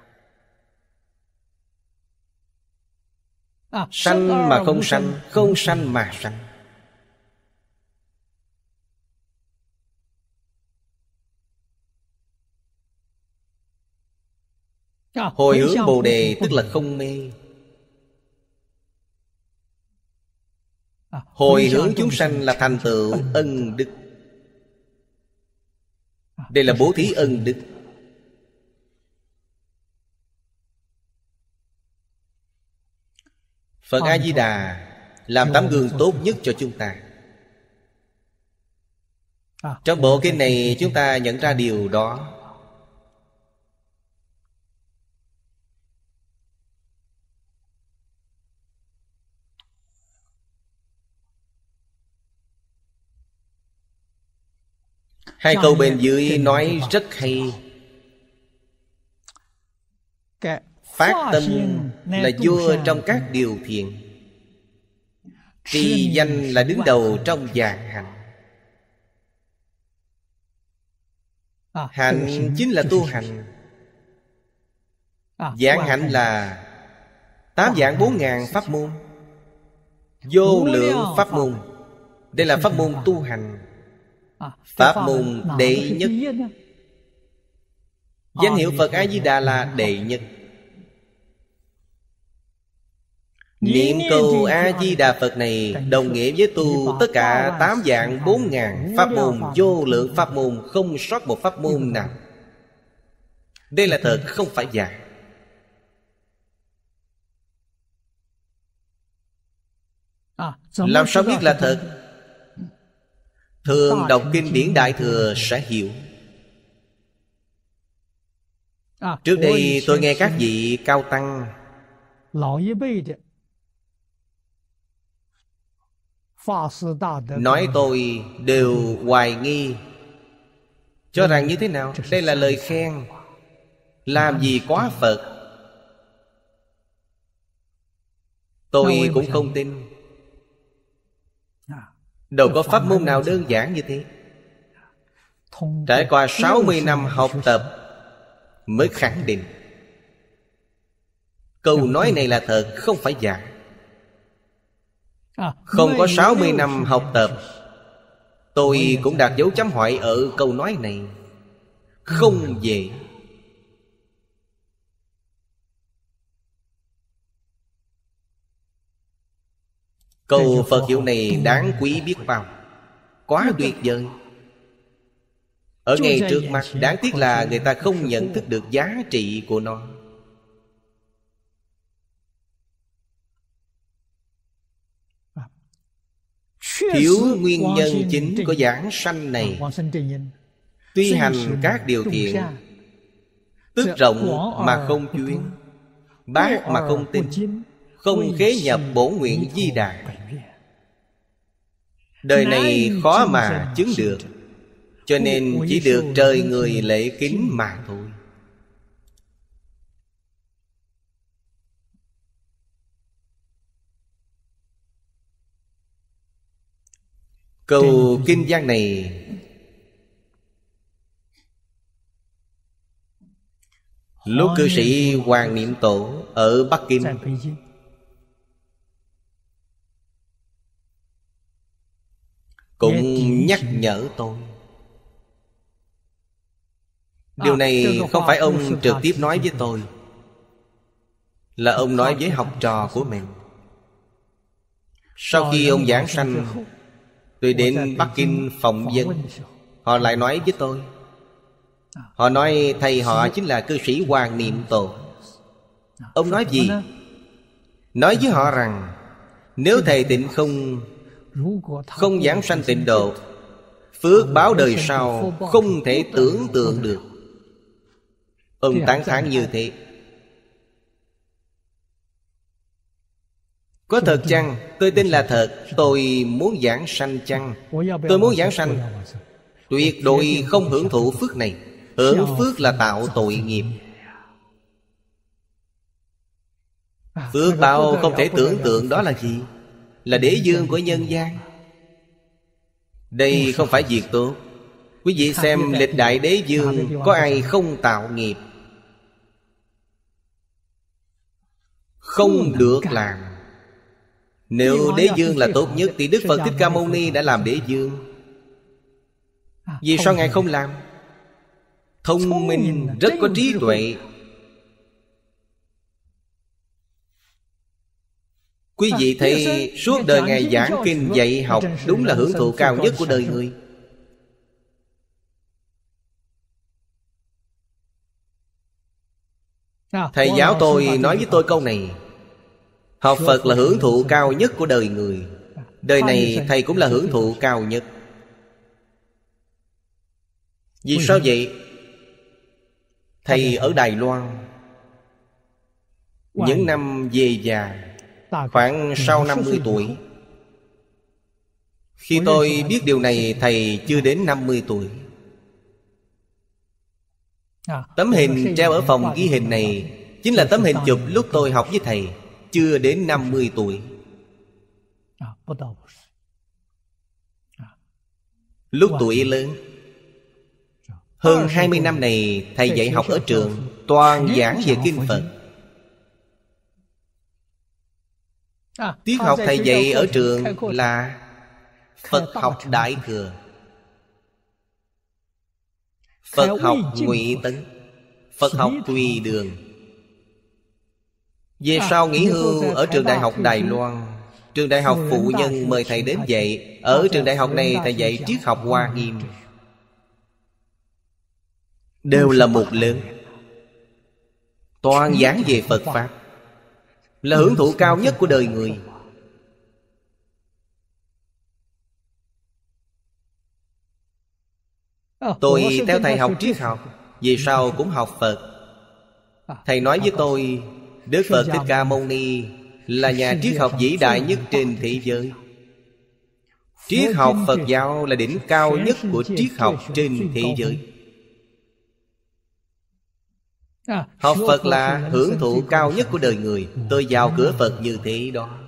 Sanh mà không sanh, không sanh mà sanh. Hồi hướng Bồ Đề tức là không mê. Hồi hướng chúng sanh là thành tựu ân đức. Đây là bố thí ân đức. Phật A-di-đà làm tấm gương tốt nhất cho chúng ta. Trong bộ kinh này chúng ta nhận ra điều đó. Hai câu bên dưới nói rất hay. Phát tâm là vua trong các điều thiện. Trì danh là đứng đầu trong vạn hạnh. Hạnh chính là tu hành. Vạn hạnh là 8 vạn 4 ngàn pháp môn. Vô lượng pháp môn. Đây là pháp môn tu hành. Pháp môn đệ nhất. Danh hiệu Phật A-di-đà là đệ nhất. Niệm câu A-di-đà Phật này đồng nghĩa với tu tất cả 8 vạn 4 ngàn pháp môn. Vô lượng pháp môn, không sót một pháp môn nào. Đây là thật, không phải giả. Làm sao biết là thật? Thường đọc kinh điển Đại Thừa sẽ hiểu. Trước đây tôi nghe các vị cao tăng nói tôi đều hoài nghi, cho rằng như thế nào? Đây là lời khen. Làm gì quá Phật. Tôi cũng không tin. Đâu có pháp môn nào đơn giản như thế. Trải qua 60 năm học tập mới khẳng định câu nói này là thật, không phải giả. Không có 60 năm học tập, tôi cũng đặt dấu chấm hỏi ở câu nói này. Không dễ. Câu Phật hiệu này đáng quý biết bao. Quá tuyệt vời. Ở ngay trước mặt. Đáng tiếc là người ta không nhận thức được giá trị của nó. Thiếu nguyên nhân chính của giảng sanh này. Tuy hành các điều thiện, tức rộng mà không chuyên, bác mà không tin, không khế nhập bổn nguyện Di Đà. Đời này khó mà chứng được, cho nên chỉ được trời người lễ kính mà thôi. Câu kinh văn này lúc cư sĩ Hoàng Niệm Tổ ở Bắc Kinh cũng nhắc nhở tôi. Điều này không phải ông trực tiếp nói với tôi, là ông nói với học trò của mình. Sau khi ông giảng sanh, tôi đến Bắc Kinh phỏng vấn. Họ lại nói với tôi. Họ nói thầy họ chính là cư sĩ Hoàng Niệm Tổ. Ông nói gì? Nói với họ rằng nếu thầy Tịnh không không giảng sanh tịnh độ, phước báo đời sau không thể tưởng tượng được. Ông tán thán như thế. Có thật chăng? Tôi tin là thật. Tôi muốn giảng sanh chăng? Tôi muốn giảng sanh. Tuyệt đối không hưởng thụ phước này. Hưởng phước là tạo tội nghiệp. Phước báo không thể tưởng tượng đó là gì? Là đế dương của nhân gian. Đây không phải việc tốt. Quý vị xem lịch đại đế dương, có ai không tạo nghiệp? Không được làm. Nếu đế dương là tốt nhất thì Đức Phật Thích Ca Mâu Ni đã làm đế dương. Vì sao Ngài không làm? Thông minh, rất có trí tuệ. Quý vị thấy suốt đời Ngài giảng kinh dạy học, đúng là hưởng thụ cao nhất của đời người. Thầy giáo tôi nói với tôi câu này: học Phật là hưởng thụ cao nhất của đời người. Đời này thầy cũng là hưởng thụ cao nhất. Vì sao vậy? Thầy ở Đài Loan, những năm về già, khoảng sau 50 tuổi. Khi tôi biết điều này, thầy chưa đến 50 tuổi. Tấm hình treo ở phòng ghi hình này chính là tấm hình chụp lúc tôi học với thầy, chưa đến 50 tuổi. Lúc tuổi lớn, hơn 20 năm này thầy dạy học ở trường, toàn giảng về kinh Phật. Tiết học thầy dạy ở trường là Phật học Đại Thừa, Phật học Ngụy Tấn, Phật học Tùy Đường. Về sau nghỉ hưu ở trường Đại học Đài Loan, trường đại học phụ nhân mời thầy đến dạy. Ở trường đại học này thầy dạy triết học Hoa Nghiêm. Đều là một lớn, toàn giảng về Phật Pháp, là hưởng thụ cao nhất của đời người. Tôi theo thầy học triết học, về sau cũng học Phật. Thầy nói với tôi, Đức Phật Thích Ca Mâu Ni là nhà triết học vĩ đại nhất trên thế giới. Triết học Phật giáo là đỉnh cao nhất của triết học trên thế giới. Học Phật là hưởng thụ cao nhất của đời người. Tôi vào cửa Phật như thế đó,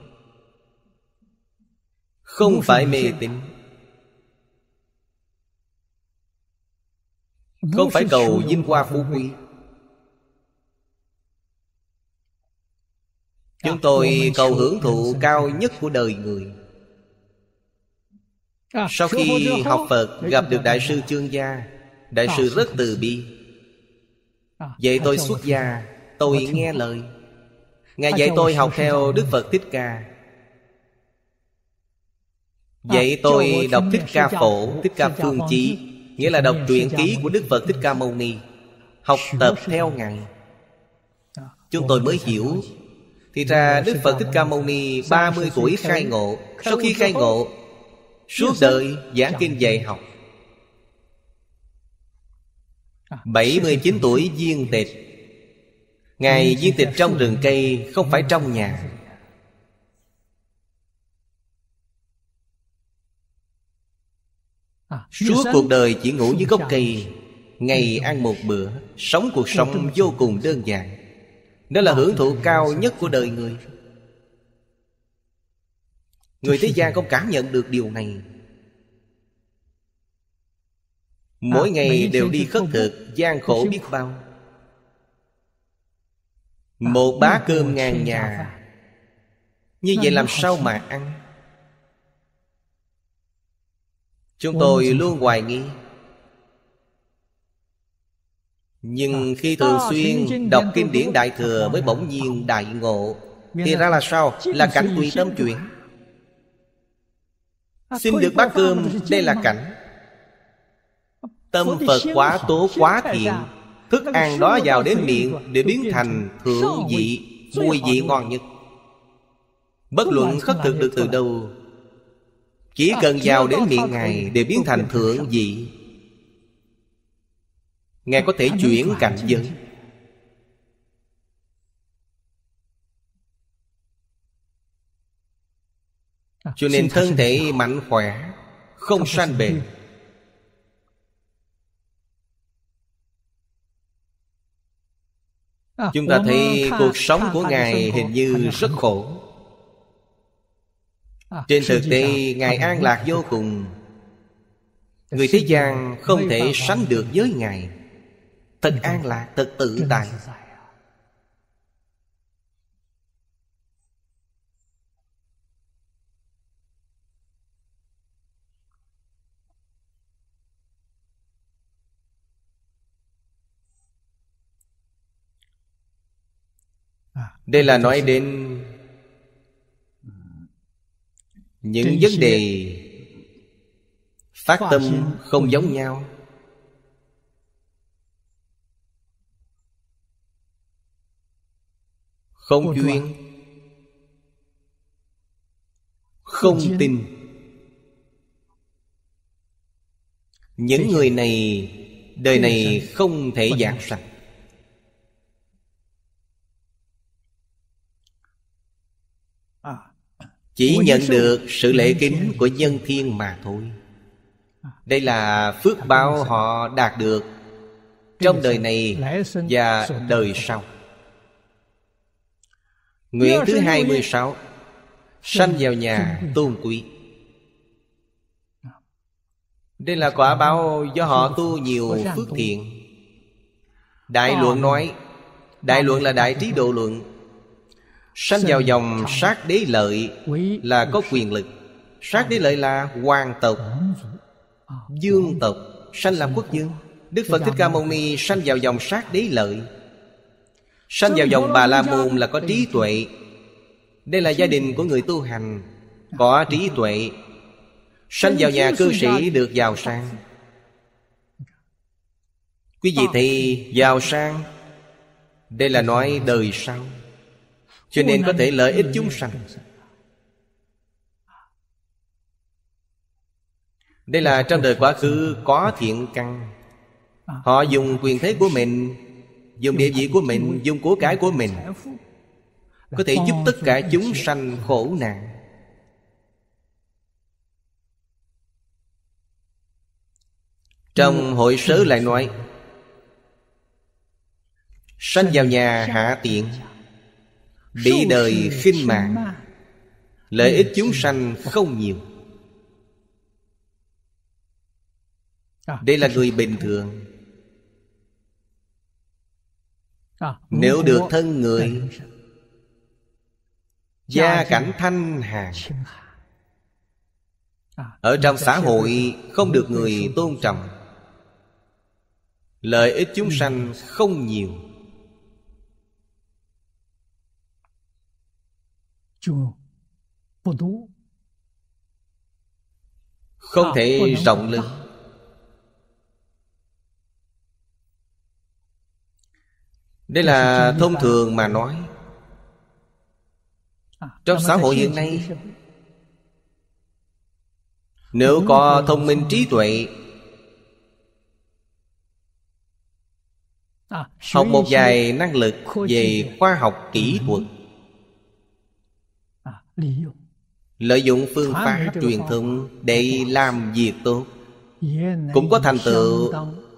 không phải mê tín, không phải cầu vinh hoa phú quý. Chúng tôi cầu hưởng thụ cao nhất của đời người. Sau khi học Phật, gặp được Đại sư Chương Gia. Đại sư rất từ bi. Vậy tôi xuất gia, tôi nghe lời. Ngài dạy tôi học theo Đức Phật Thích Ca. Vậy tôi đọc Thích Ca Phổ, Thích Ca Phương Chí, nghĩa là đọc truyện ký của Đức Phật Thích Ca Mâu Ni, học tập theo Ngài. Chúng tôi mới hiểu, thì ra Đức Phật Thích Ca Mâu Ni 30 tuổi khai ngộ. Sau khi khai ngộ, suốt đời giảng kinh dạy học. 79 tuổi viên tịch. Ngài viên tịch trong rừng cây, không phải trong nhà. Suốt cuộc đời chỉ ngủ dưới gốc cây, ngày ăn một bữa, sống cuộc sống vô cùng đơn giản. Đó là hưởng thụ cao nhất của đời người. Người thế gian không cảm nhận được điều này. Mỗi ngày đều đi khất thực, gian khổ biết bao. Một bát cơm ngàn nhà, như vậy làm sao mà ăn? Chúng tôi luôn hoài nghi. Nhưng khi thường xuyên đọc kinh điển Đại Thừa, mới bỗng nhiên đại ngộ. Thì ra là sao? Là cảnh tùy tâm chuyển. Xin được bát cơm, đây là cảnh. Tâm Phật quá tố quá thiện, thức ăn đó vào đến miệng để biến thành thượng vị, mùi vị ngon nhất. Bất luận khất thực được từ đâu, Chỉ cần vào đến miệng Ngài đều biến thành thượng vị. Ngài có thể chuyển cảnh giới. Cho nên thân thể mạnh khỏe, không sanh bệnh. Chúng ta thấy cuộc sống của Ngài hình như rất khổ. Trên thực tế Ngài an lạc vô cùng. Người thế gian không thể sánh được với Ngài. Thật an lạc, thật tự tại. Đây là nói đến những vấn đề phát tâm không giống nhau. Không chuyên, không tin. Những người này đời này không thể giảng sanh. Chỉ nhận được sự lễ kính của nhân thiên mà thôi. Đây là phước báo họ đạt được trong đời này và đời sau. Nguyện thứ 26: sanh vào nhà tôn quý. Đây là quả báo do họ tu nhiều phước thiện. Đại Luận nói, Đại Luận là Đại Trí Độ Luận. Sanh vào dòng Sát Đế Lợi là có quyền lực. Sát Đế Lợi là hoàng tộc, vương tộc, sanh làm quốc vương. Đức Phật Thích Ca Mâu Ni sanh vào dòng Sát Đế Lợi. Sanh vào dòng Bà La Môn là có trí tuệ. Đây là gia đình của người tu hành, có trí tuệ. Sanh vào nhà cư sĩ được giàu sang. Quý vị thì giàu sang, đây là nói đời sau, cho nên có thể lợi ích chúng sanh. Đây là trong đời quá khứ có thiện căn. Họ dùng quyền thế của mình, dùng địa vị của mình, dùng của cải của mình, có thể giúp tất cả chúng sanh khổ nạn. Trong hội sớ lại nói, sanh vào nhà hạ tiện, bị đời khinh mạng, lợi ích chúng sanh không nhiều. Đây là người bình thường. Nếu được thân người, gia cảnh thanh hàn, ở trong xã hội không được người tôn trọng, lợi ích chúng sanh không nhiều. Không thể rộng lớn. Đây là thông thường mà nói. Trong xã hội hiện nay, nếu có thông minh trí tuệ, học một vài năng lực về khoa học kỹ thuật, lợi dụng phương pháp truyền thông để làm việc tốt, cũng có thành tựu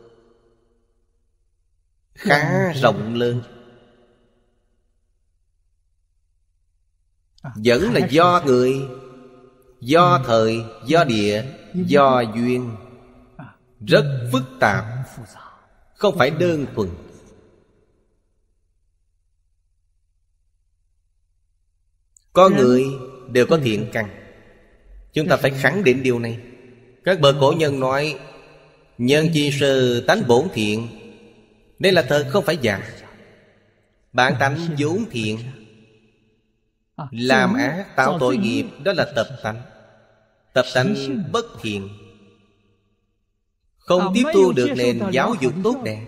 khá rộng lớn. Vẫn là do người, do thời, do địa, do duyên, rất phức tạp, không phải đơn thuần. Con người đều có thiện căn. Chúng ta phải khẳng định điều này. Các bậc cổ nhân nói, nhân chi sư tánh bổn thiện. Đây là thật, không phải giả. Bản tánh vốn thiện, làm ác tạo tội nghiệp, đó là tập tánh. Tập tánh bất thiện, không tiếp thu được nền giáo dục tốt đẹp.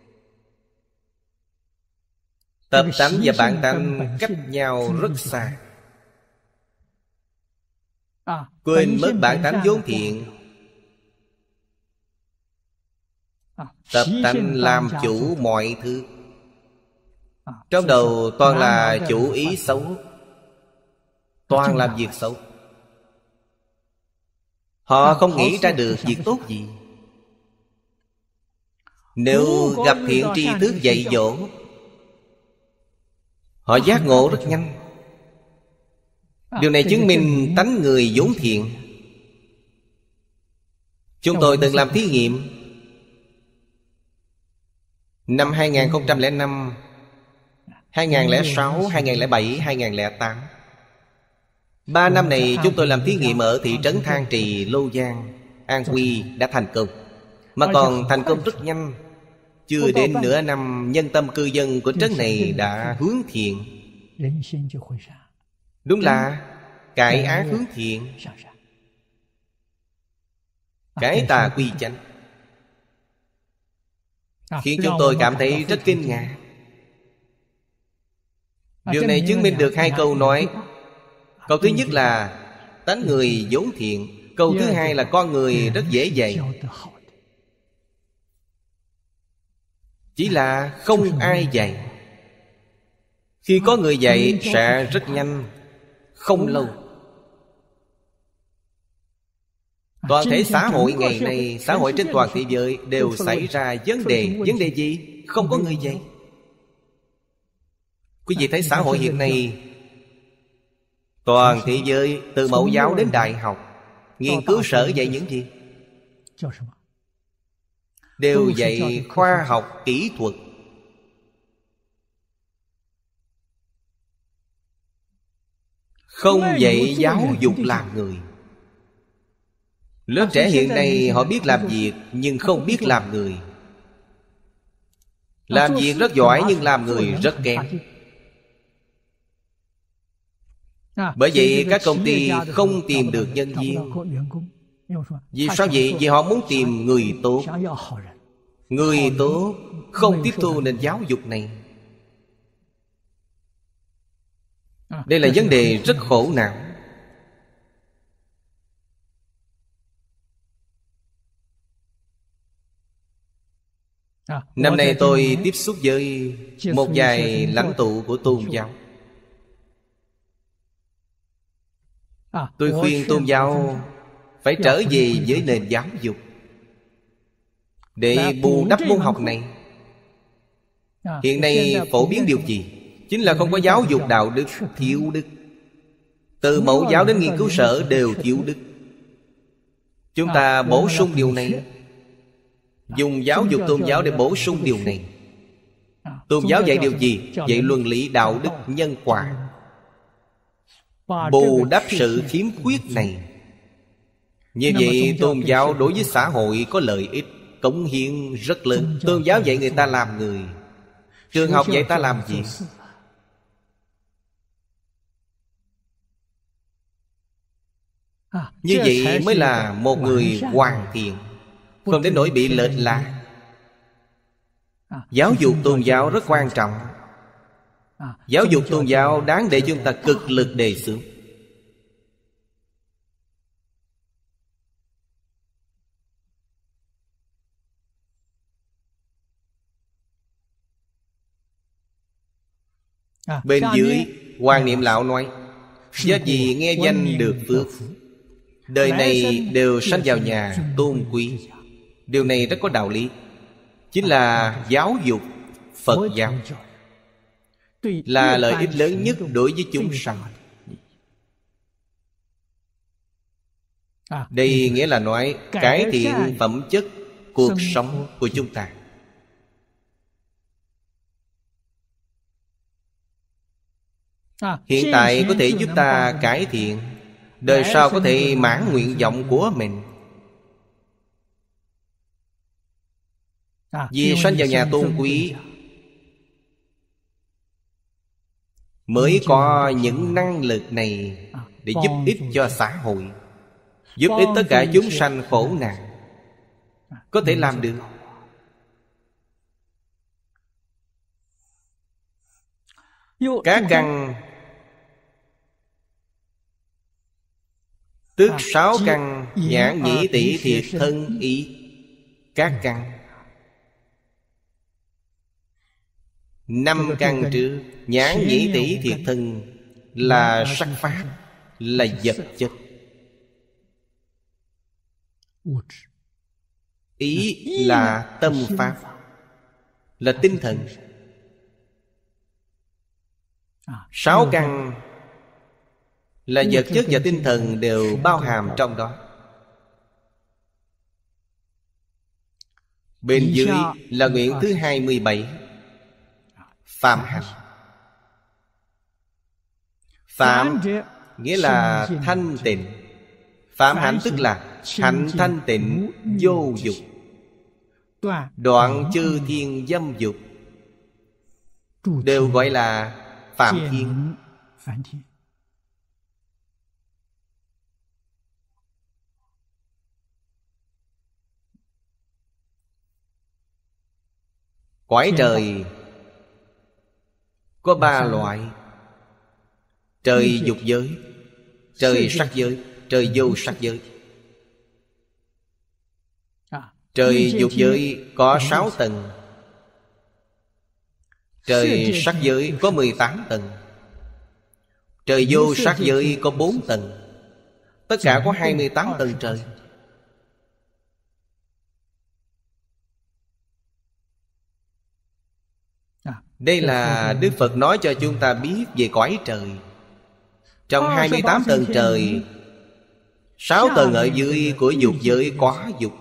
Tập tánh và bản tánh cách nhau rất xa. Quên mất bản tánh vốn thiện, tập tánh làm chủ mọi thứ. Trong đầu toàn là chủ ý xấu, toàn làm việc xấu. Họ không nghĩ ra được việc tốt gì. Nếu gặp thiện tri thức dạy dỗ, họ giác ngộ rất nhanh. Điều này chứng minh tánh người vốn thiện. Chúng tôi từng làm thí nghiệm. Năm 2005, 2006, 2007, 2008, 3 năm này chúng tôi làm thí nghiệm ở thị trấn Thang Trì, Lô Giang, An Quy đã thành công. Mà còn thành công rất nhanh. Chưa đến nửa năm, nhân tâm cư dân của trấn này đã hướng thiện. Đúng là cải ác hướng thiện, cải tà quy chánh, khiến chúng tôi cảm thấy rất kinh ngạc. Điều này chứng minh được hai câu nói. Câu thứ nhất là tánh người vốn thiện. Câu thứ hai là con người rất dễ dạy. Chỉ là không ai dạy. Khi có người dạy sẽ rất nhanh, không lâu. Toàn thể xã hội ngày nay, xã hội trên toàn thế giới đều xảy ra vấn đề. Vấn đề gì? Không có người dạy. Quý vị thấy xã hội hiện nay, toàn thế giới từ mẫu giáo đến đại học, nghiên cứu sở dạy những gì? Đều dạy khoa học kỹ thuật. Không dạy giáo dục làm người. Lớp trẻ hiện nay họ biết làm việc nhưng không biết làm người. Làm việc rất giỏi nhưng làm người rất kém. Bởi vậy các công ty không tìm được nhân viên. Vì sao vậy? Vì họ muốn tìm người tốt. Người tốt không tiếp thu nền giáo dục này. Đây là vấn đề rất khổ não. Năm nay tôi tiếp xúc với một vài lãnh tụ của tôn giáo. Tôi khuyên tôn giáo phải trở về với nền giáo dục để bù đắp môn học này. Hiện nay phổ biến điều gì? Chính là không có giáo dục đạo đức, thiếu đức. Từ mẫu giáo đến nghiên cứu sở đều thiếu đức. Chúng ta bổ sung điều này. Dùng giáo dục tôn giáo để bổ sung điều này. Tôn giáo dạy điều gì? Dạy luân lý đạo đức nhân quả, bù đắp sự khiếm khuyết này. Như vậy tôn giáo đối với xã hội có lợi ích, cống hiến rất lớn. Tôn giáo dạy người ta làm người. Trường học dạy ta làm gì? Như vậy mới là một người hoàn thiện, không đến nỗi bị lệch lạc. Giáo dục tôn giáo rất quan trọng. Giáo dục tôn giáo đáng để chúng ta cực lực đề xướng. Bên dưới Hoàng Niệm Lão nói: do gì nghe danh được phước, đời này đều sanh vào nhà tôn quý. Điều này rất có đạo lý. Chính là giáo dục Phật giáo, là lợi ích lớn nhất đối với chúng sanh. Đây nghĩa là nói cải thiện phẩm chất cuộc sống của chúng ta. Hiện tại có thể giúp ta cải thiện, đời sau có thể mãn nguyện vọng của mình. Vì sanh vào nhà tôn quý mới có những năng lực này để giúp ích cho xã hội, giúp ích tất cả chúng sanh khổ nạn. Có thể làm được. Các căn Tức 6 căn nhãn nhĩ tỷ thiệt thân ý. Các căn 5 căn trước nhãn nhĩ tỷ thiệt thân là sắc pháp, là vật chất. Ý là tâm pháp, là tinh thần. 6 căn là vật chất và tinh thần đều bao hàm trong đó. Bên dưới là nguyện thứ 27, phạm hạnh. Phạm nghĩa là thanh tịnh. Phạm hạnh tức là hạnh thanh tịnh vô dục, đoạn chư thiên dâm dục, đều gọi là phạm thiên. Cõi trời có 3 loại: trời dục giới, trời sắc giới, trời vô sắc giới. Trời dục giới có 6 tầng, trời sắc giới có 18 tầng, trời vô sắc giới có 4 tầng. Tất cả có 28 tầng trời. Đây là Đức Phật nói cho chúng ta biết về cõi trời. Trong 28 tầng trời, 6 tầng ở dưới của dục giới có dục,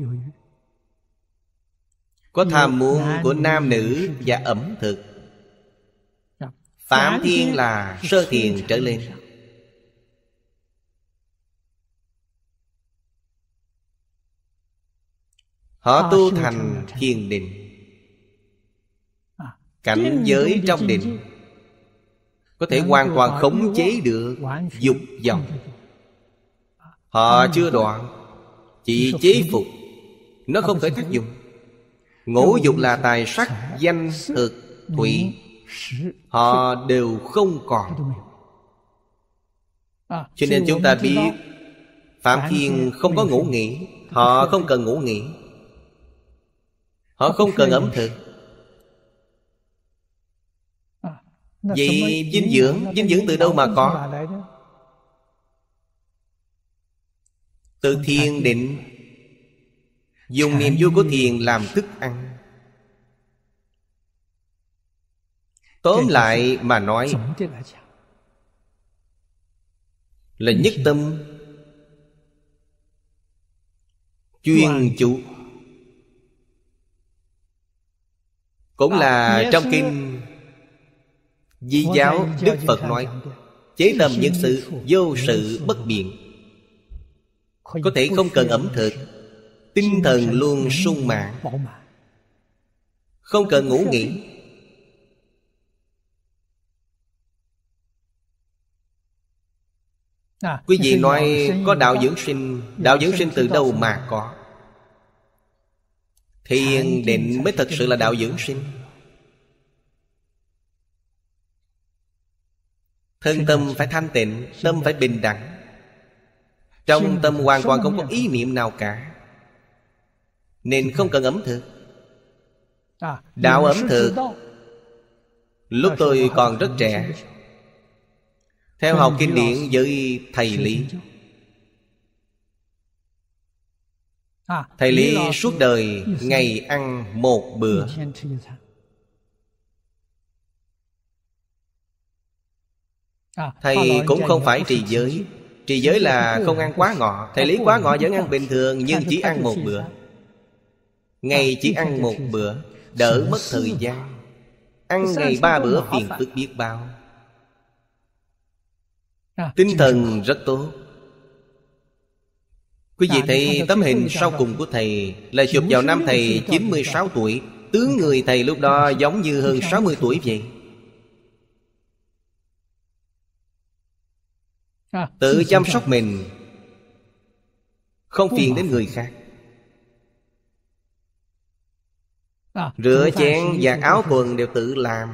có tham muốn của nam nữ và ẩm thực. Phạm thiên là sơ thiền trở lên. Họ tu thành thiền định, cảnh giới trong định, có thể hoàn toàn khống chế được dục vọng. Họ chưa đoạn, chỉ chế phục, nó không khởi tác dụng. Ngũ dục là tài sắc, danh, thực, thủy, họ đều không còn. Cho nên chúng ta biết Phạm Thiên không có ngủ nghỉ. Họ không cần ngủ nghỉ, họ không cần ẩm thực. Vậy dinh dưỡng từ đâu mà có? Từ thiền định. Dùng niềm vui của thiền làm thức ăn. Tóm lại mà nói là nhất tâm chuyên chú. Cũng là trong kinh Di giáo Đức Phật nói: chế tâm nhất sự, vô sự bất biện. Có thể không cần ẩm thực, tinh thần luôn sung mãn, không cần ngủ nghỉ. Quý vị nói có đạo dưỡng sinh. Đạo dưỡng sinh từ đâu mà có? Thiền định mới thật sự là đạo dưỡng sinh. Thân tâm phải thanh tịnh, tâm phải bình đẳng. Trong tâm hoàn toàn không có ý niệm nào cả, nên không cần ẩm thực. Đạo ẩm thực, lúc tôi còn rất trẻ, theo học kinh điển với thầy Lý. Thầy Lý suốt đời ngày ăn một bữa. Thầy cũng không phải trì giới. Trì giới là không ăn quá ngọ. Thầy Lý quá ngọ vẫn ăn bình thường, nhưng chỉ ăn một bữa. Ngày chỉ ăn một bữa, đỡ mất thời gian. Ăn ngày 3 bữa phiền phức biết bao. Tinh thần rất tốt. Quý vị thấy tấm hình sau cùng của thầy là chụp vào năm thầy 96 tuổi. Tướng người thầy lúc đó giống như hơn 60 tuổi vậy. Tự chăm sóc mình, không phiền đến người khác. Rửa chén, giặt áo quần đều tự làm.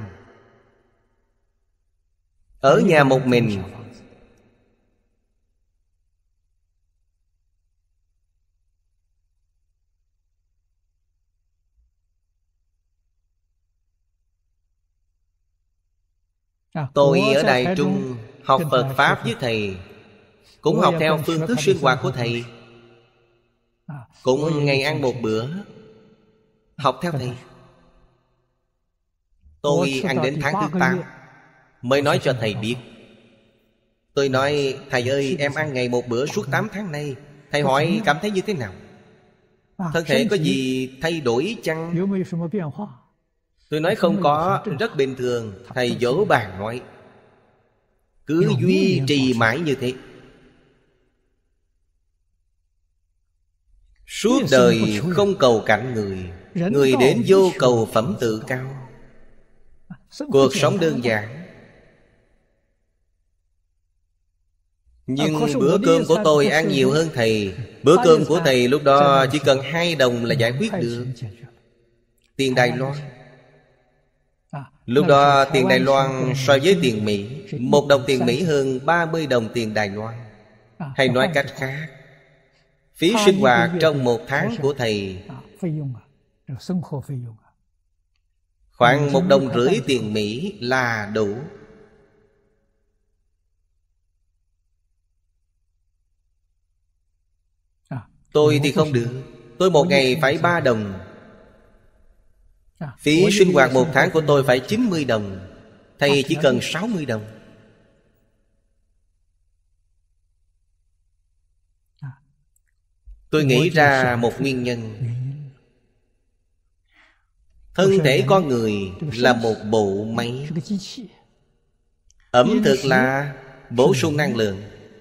Ở nhà một mình, Tôi ở Đài Trung học Phật Pháp với Thầy, cũng học theo phương thức sinh hoạt của Thầy, cũng ngày ăn một bữa, học theo Thầy. Tôi ăn đến tháng thứ 8 mới nói cho Thầy biết. Tôi nói: Thầy ơi, em ăn ngày một bữa suốt 8 tháng nay. Thầy hỏi cảm thấy như thế nào? Thân thể có gì thay đổi chăng? Tôi nói không có, rất bình thường. Thầy dỗ bàn nói: cứ duy trì mãi như thế, suốt đời không cầu cạnh người. Người đến vô cầu phẩm tự cao. Cuộc sống đơn giản. Nhưng bữa cơm của tôi ăn nhiều hơn Thầy. Bữa cơm của Thầy lúc đó chỉ cần 2 đồng là giải quyết được. Tiền Đài Loan, lúc đó tiền Đài Loan so với tiền Mỹ, 1 đồng tiền Mỹ hơn 30 đồng tiền Đài Loan. Hay nói cách khác, phí sinh hoạt trong 1 tháng của Thầy khoảng 1,5 đồng tiền Mỹ là đủ. Tôi thì không được. Tôi một ngày phải 3 đồng. Phí sinh hoạt 1 tháng của tôi phải 90 đồng. Thầy chỉ cần 60 đồng. Tôi nghĩ ra một nguyên nhân. Thân thể con người là một bộ máy. Ẩm thực là bổ sung năng lượng.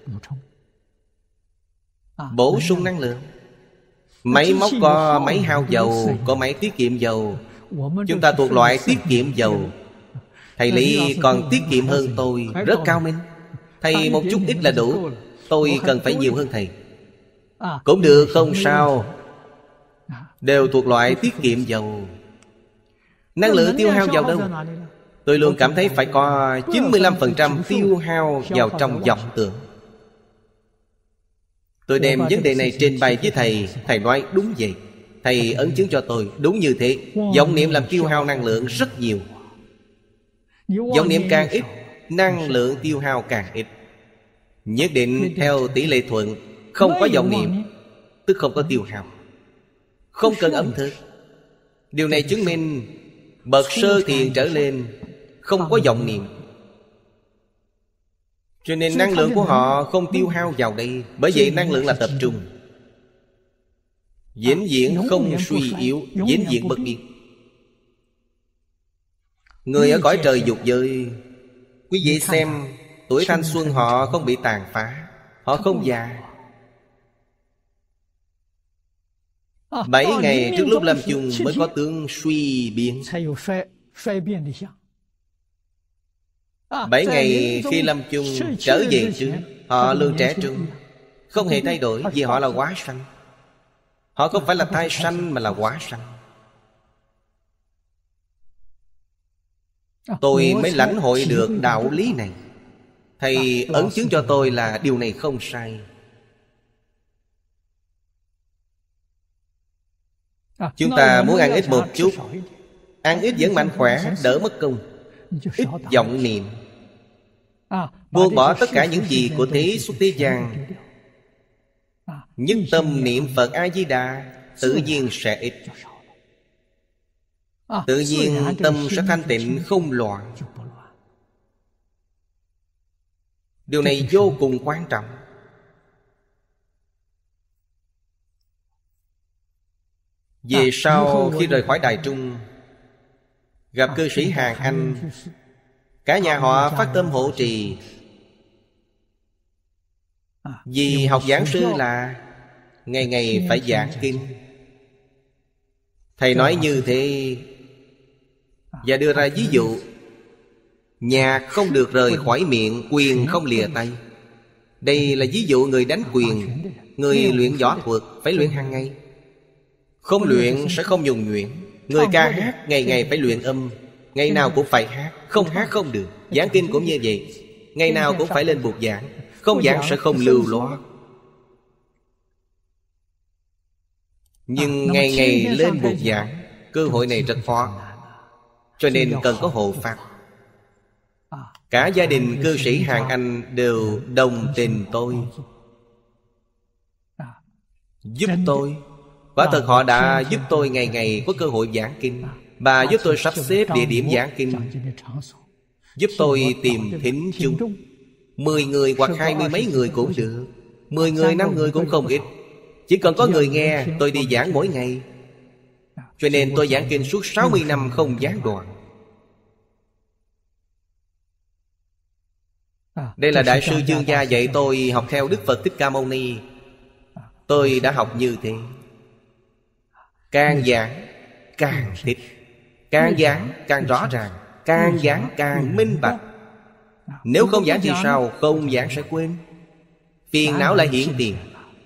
Bổ sung năng lượng. Máy móc có máy hao dầu, có máy tiết kiệm dầu. Chúng ta thuộc loại tiết kiệm dầu. Thầy Lý còn tiết kiệm hơn tôi, rất cao minh. Thầy một chút ít là đủ. Tôi cần phải nhiều hơn Thầy. Cũng được, không sao. Đều thuộc loại tiết kiệm dầu. Năng lượng tiêu hao vào đâu? Tôi luôn cảm thấy phải có 95% tiêu hao vào trong vọng tưởng. Tôi đem vấn đề này trình bày với Thầy. Thầy nói đúng vậy. Thầy ấn chứng cho tôi đúng như thế. Vọng niệm làm tiêu hao năng lượng rất nhiều. Vọng niệm càng ít, năng lượng tiêu hao càng ít. Nhất định theo tỷ lệ thuận. Không có vọng niệm tức không có tiêu hao. Không cần ẩm thực. Điều này chứng minh bậc sơ thiền trở lên không có vọng niệm, cho nên năng lượng của họ không tiêu hao vào đây. Bởi vậy năng lượng là tập trung, vĩnh viễn không suy yếu, vĩnh viễn bất biến. Người ở cõi trời dục giới, quý vị xem, tuổi thanh xuân họ không bị tàn phá, họ không già. 7 ngày trước lúc lâm chung mới có tướng suy biến. 7 ngày khi lâm chung trở về trước, họ luôn trẻ trung, không hề thay đổi, vì họ là hóa sanh. Họ không phải là thai sanh mà là hóa sanh. Tôi mới lãnh hội được đạo lý này. Thầy ấn chứng cho tôi là điều này không sai. Chúng ta muốn ăn ít một chút, ăn ít vẫn mạnh khỏe, đỡ mất công. Ít vọng niệm, buông bỏ tất cả những gì của thế xuất thế gian, nhất tâm niệm Phật A-di-đà, tự nhiên sẽ ít. Tự nhiên tâm sẽ thanh tịnh không loạn. Điều này vô cùng quan trọng. Về sau khi rời khỏi Đài Trung, gặp cư sĩ Hàn Anh, cả nhà họ phát tâm hộ trì. Vì học giảng sư là ngày ngày phải giảng kinh. Thầy nói như thế và đưa ra ví dụ: nhạc không được rời khỏi miệng, quyền không lìa tay. Đây là ví dụ người đánh quyền. Người luyện võ thuật phải luyện hàng ngày. Không luyện sẽ không nhuần nhuyễn. Người ca hát ngày ngày phải luyện âm, ngày nào cũng phải hát. Không hát không được. Giảng kinh cũng như vậy, ngày nào cũng phải lên bục giảng. Không giảng sẽ không lưu loát. Nhưng ngày ngày lên bục giảng, cơ hội này rất khó, cho nên cần có hộ pháp. Cả gia đình cư sĩ Hàng Anh đều đồng tình tôi, giúp tôi. Quả thật họ đã giúp tôi ngày ngày có cơ hội giảng kinh. Bà giúp tôi sắp xếp địa điểm giảng kinh, giúp tôi tìm thính chúng. 10 người hoặc 20 mấy người cũng được, 10 người, 5 người cũng không ít. Chỉ cần có người nghe, tôi đi giảng mỗi ngày. Cho nên tôi giảng kinh suốt 60 năm không gián đoạn. Đây là Đại sư Dương Gia dạy tôi học theo Đức Phật Thích Ca Mâu Ni. Tôi đã học như thế. Càng giảng càng thích, càng giảng càng rõ ràng, càng giảng càng minh bạch. Nếu không giảng thì sao? Không giảng sẽ quên, phiền não lại hiện tiền.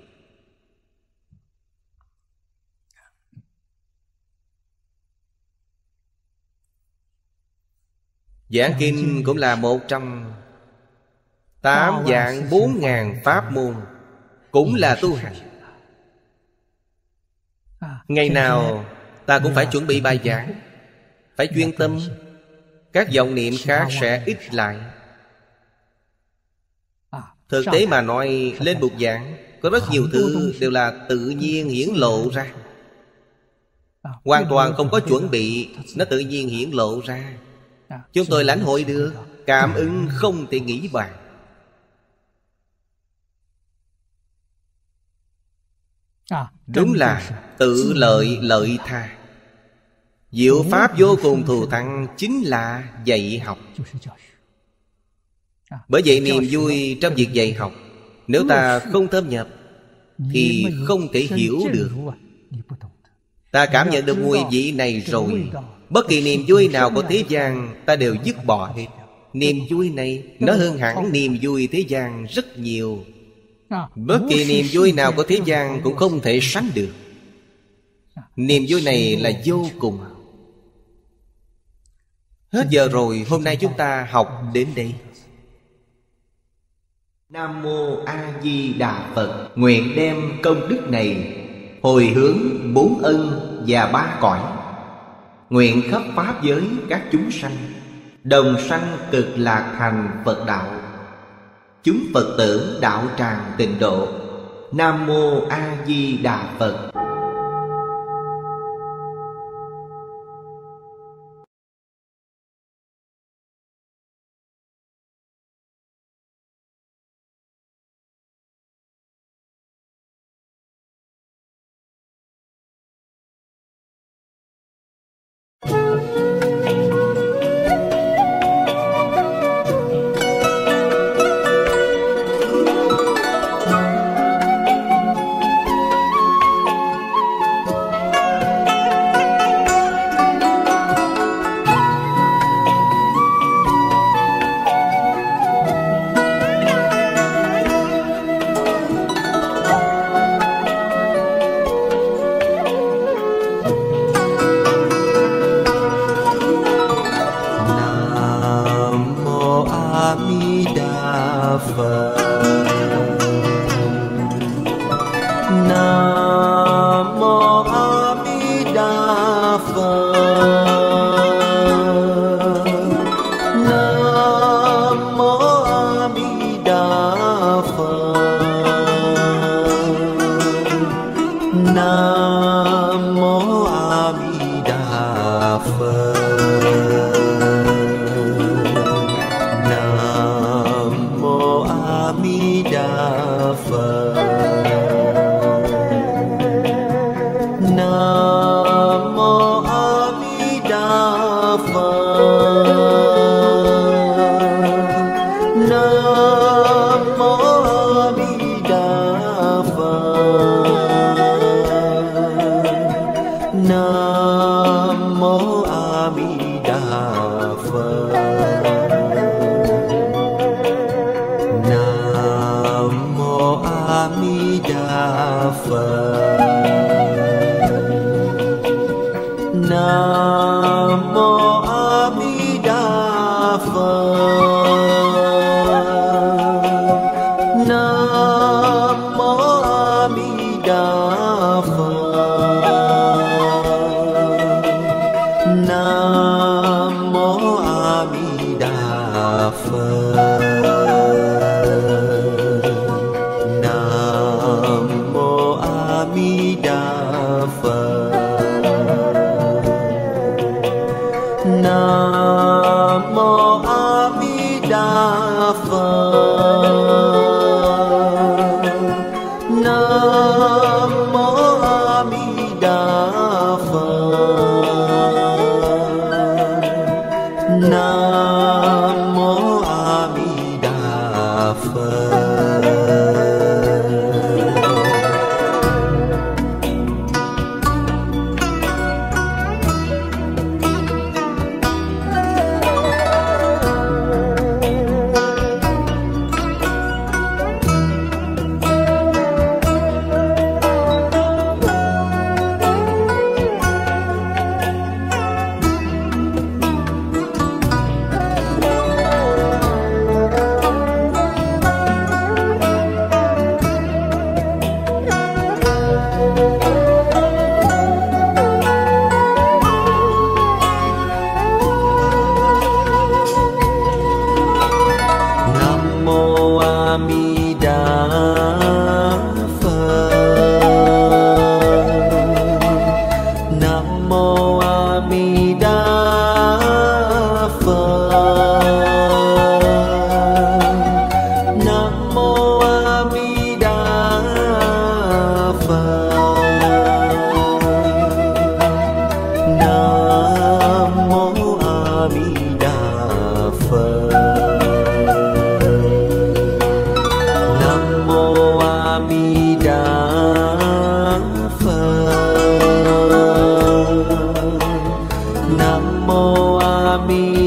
Giảng kinh cũng là một trong 8 vạn 4.000 pháp môn, cũng là tu hành. Ngày nào ta cũng phải chuẩn bị bài giảng, phải chuyên tâm. Các vọng niệm khác sẽ ít lại. Thực tế mà nói, lên bục giảng có rất nhiều thứ đều là tự nhiên hiển lộ ra, hoàn toàn không có chuẩn bị, nó tự nhiên hiển lộ ra. Chúng tôi lãnh hội được, cảm ứng không thể nghĩ bàn. Đúng là tự lợi lợi tha. Diệu pháp vô cùng thù thắng chính là dạy học. Bởi vậy niềm vui trong việc dạy học, nếu ta không thâm nhập thì không thể hiểu được. Ta cảm nhận được mùi vị này rồi, bất kỳ niềm vui nào của thế gian ta đều dứt bỏ hết. Niềm vui này nó hơn hẳn niềm vui thế gian rất nhiều. Bất kỳ niềm vui nào của thế gian cũng không thể sánh được. Niềm vui này là vô cùng. Hết giờ rồi, hôm nay chúng ta học đến đây. Nam Mô A Di Đà Phật. Nguyện đem công đức này hồi hướng 4 ân và 3 cõi. Nguyện khắp pháp giới các chúng sanh đồng sanh cực lạc thành Phật đạo. Chúng Phật tử đạo tràng tịnh độ. Nam Mô A Di Đà Phật. Nam mô A Di Đà Phật. Nam mô A Di Đà Phật. Nam mô A Di Đà Phật. Nam mô A Di Đà Phật. Nam mô A Di Đà Phật. Nam mô A Di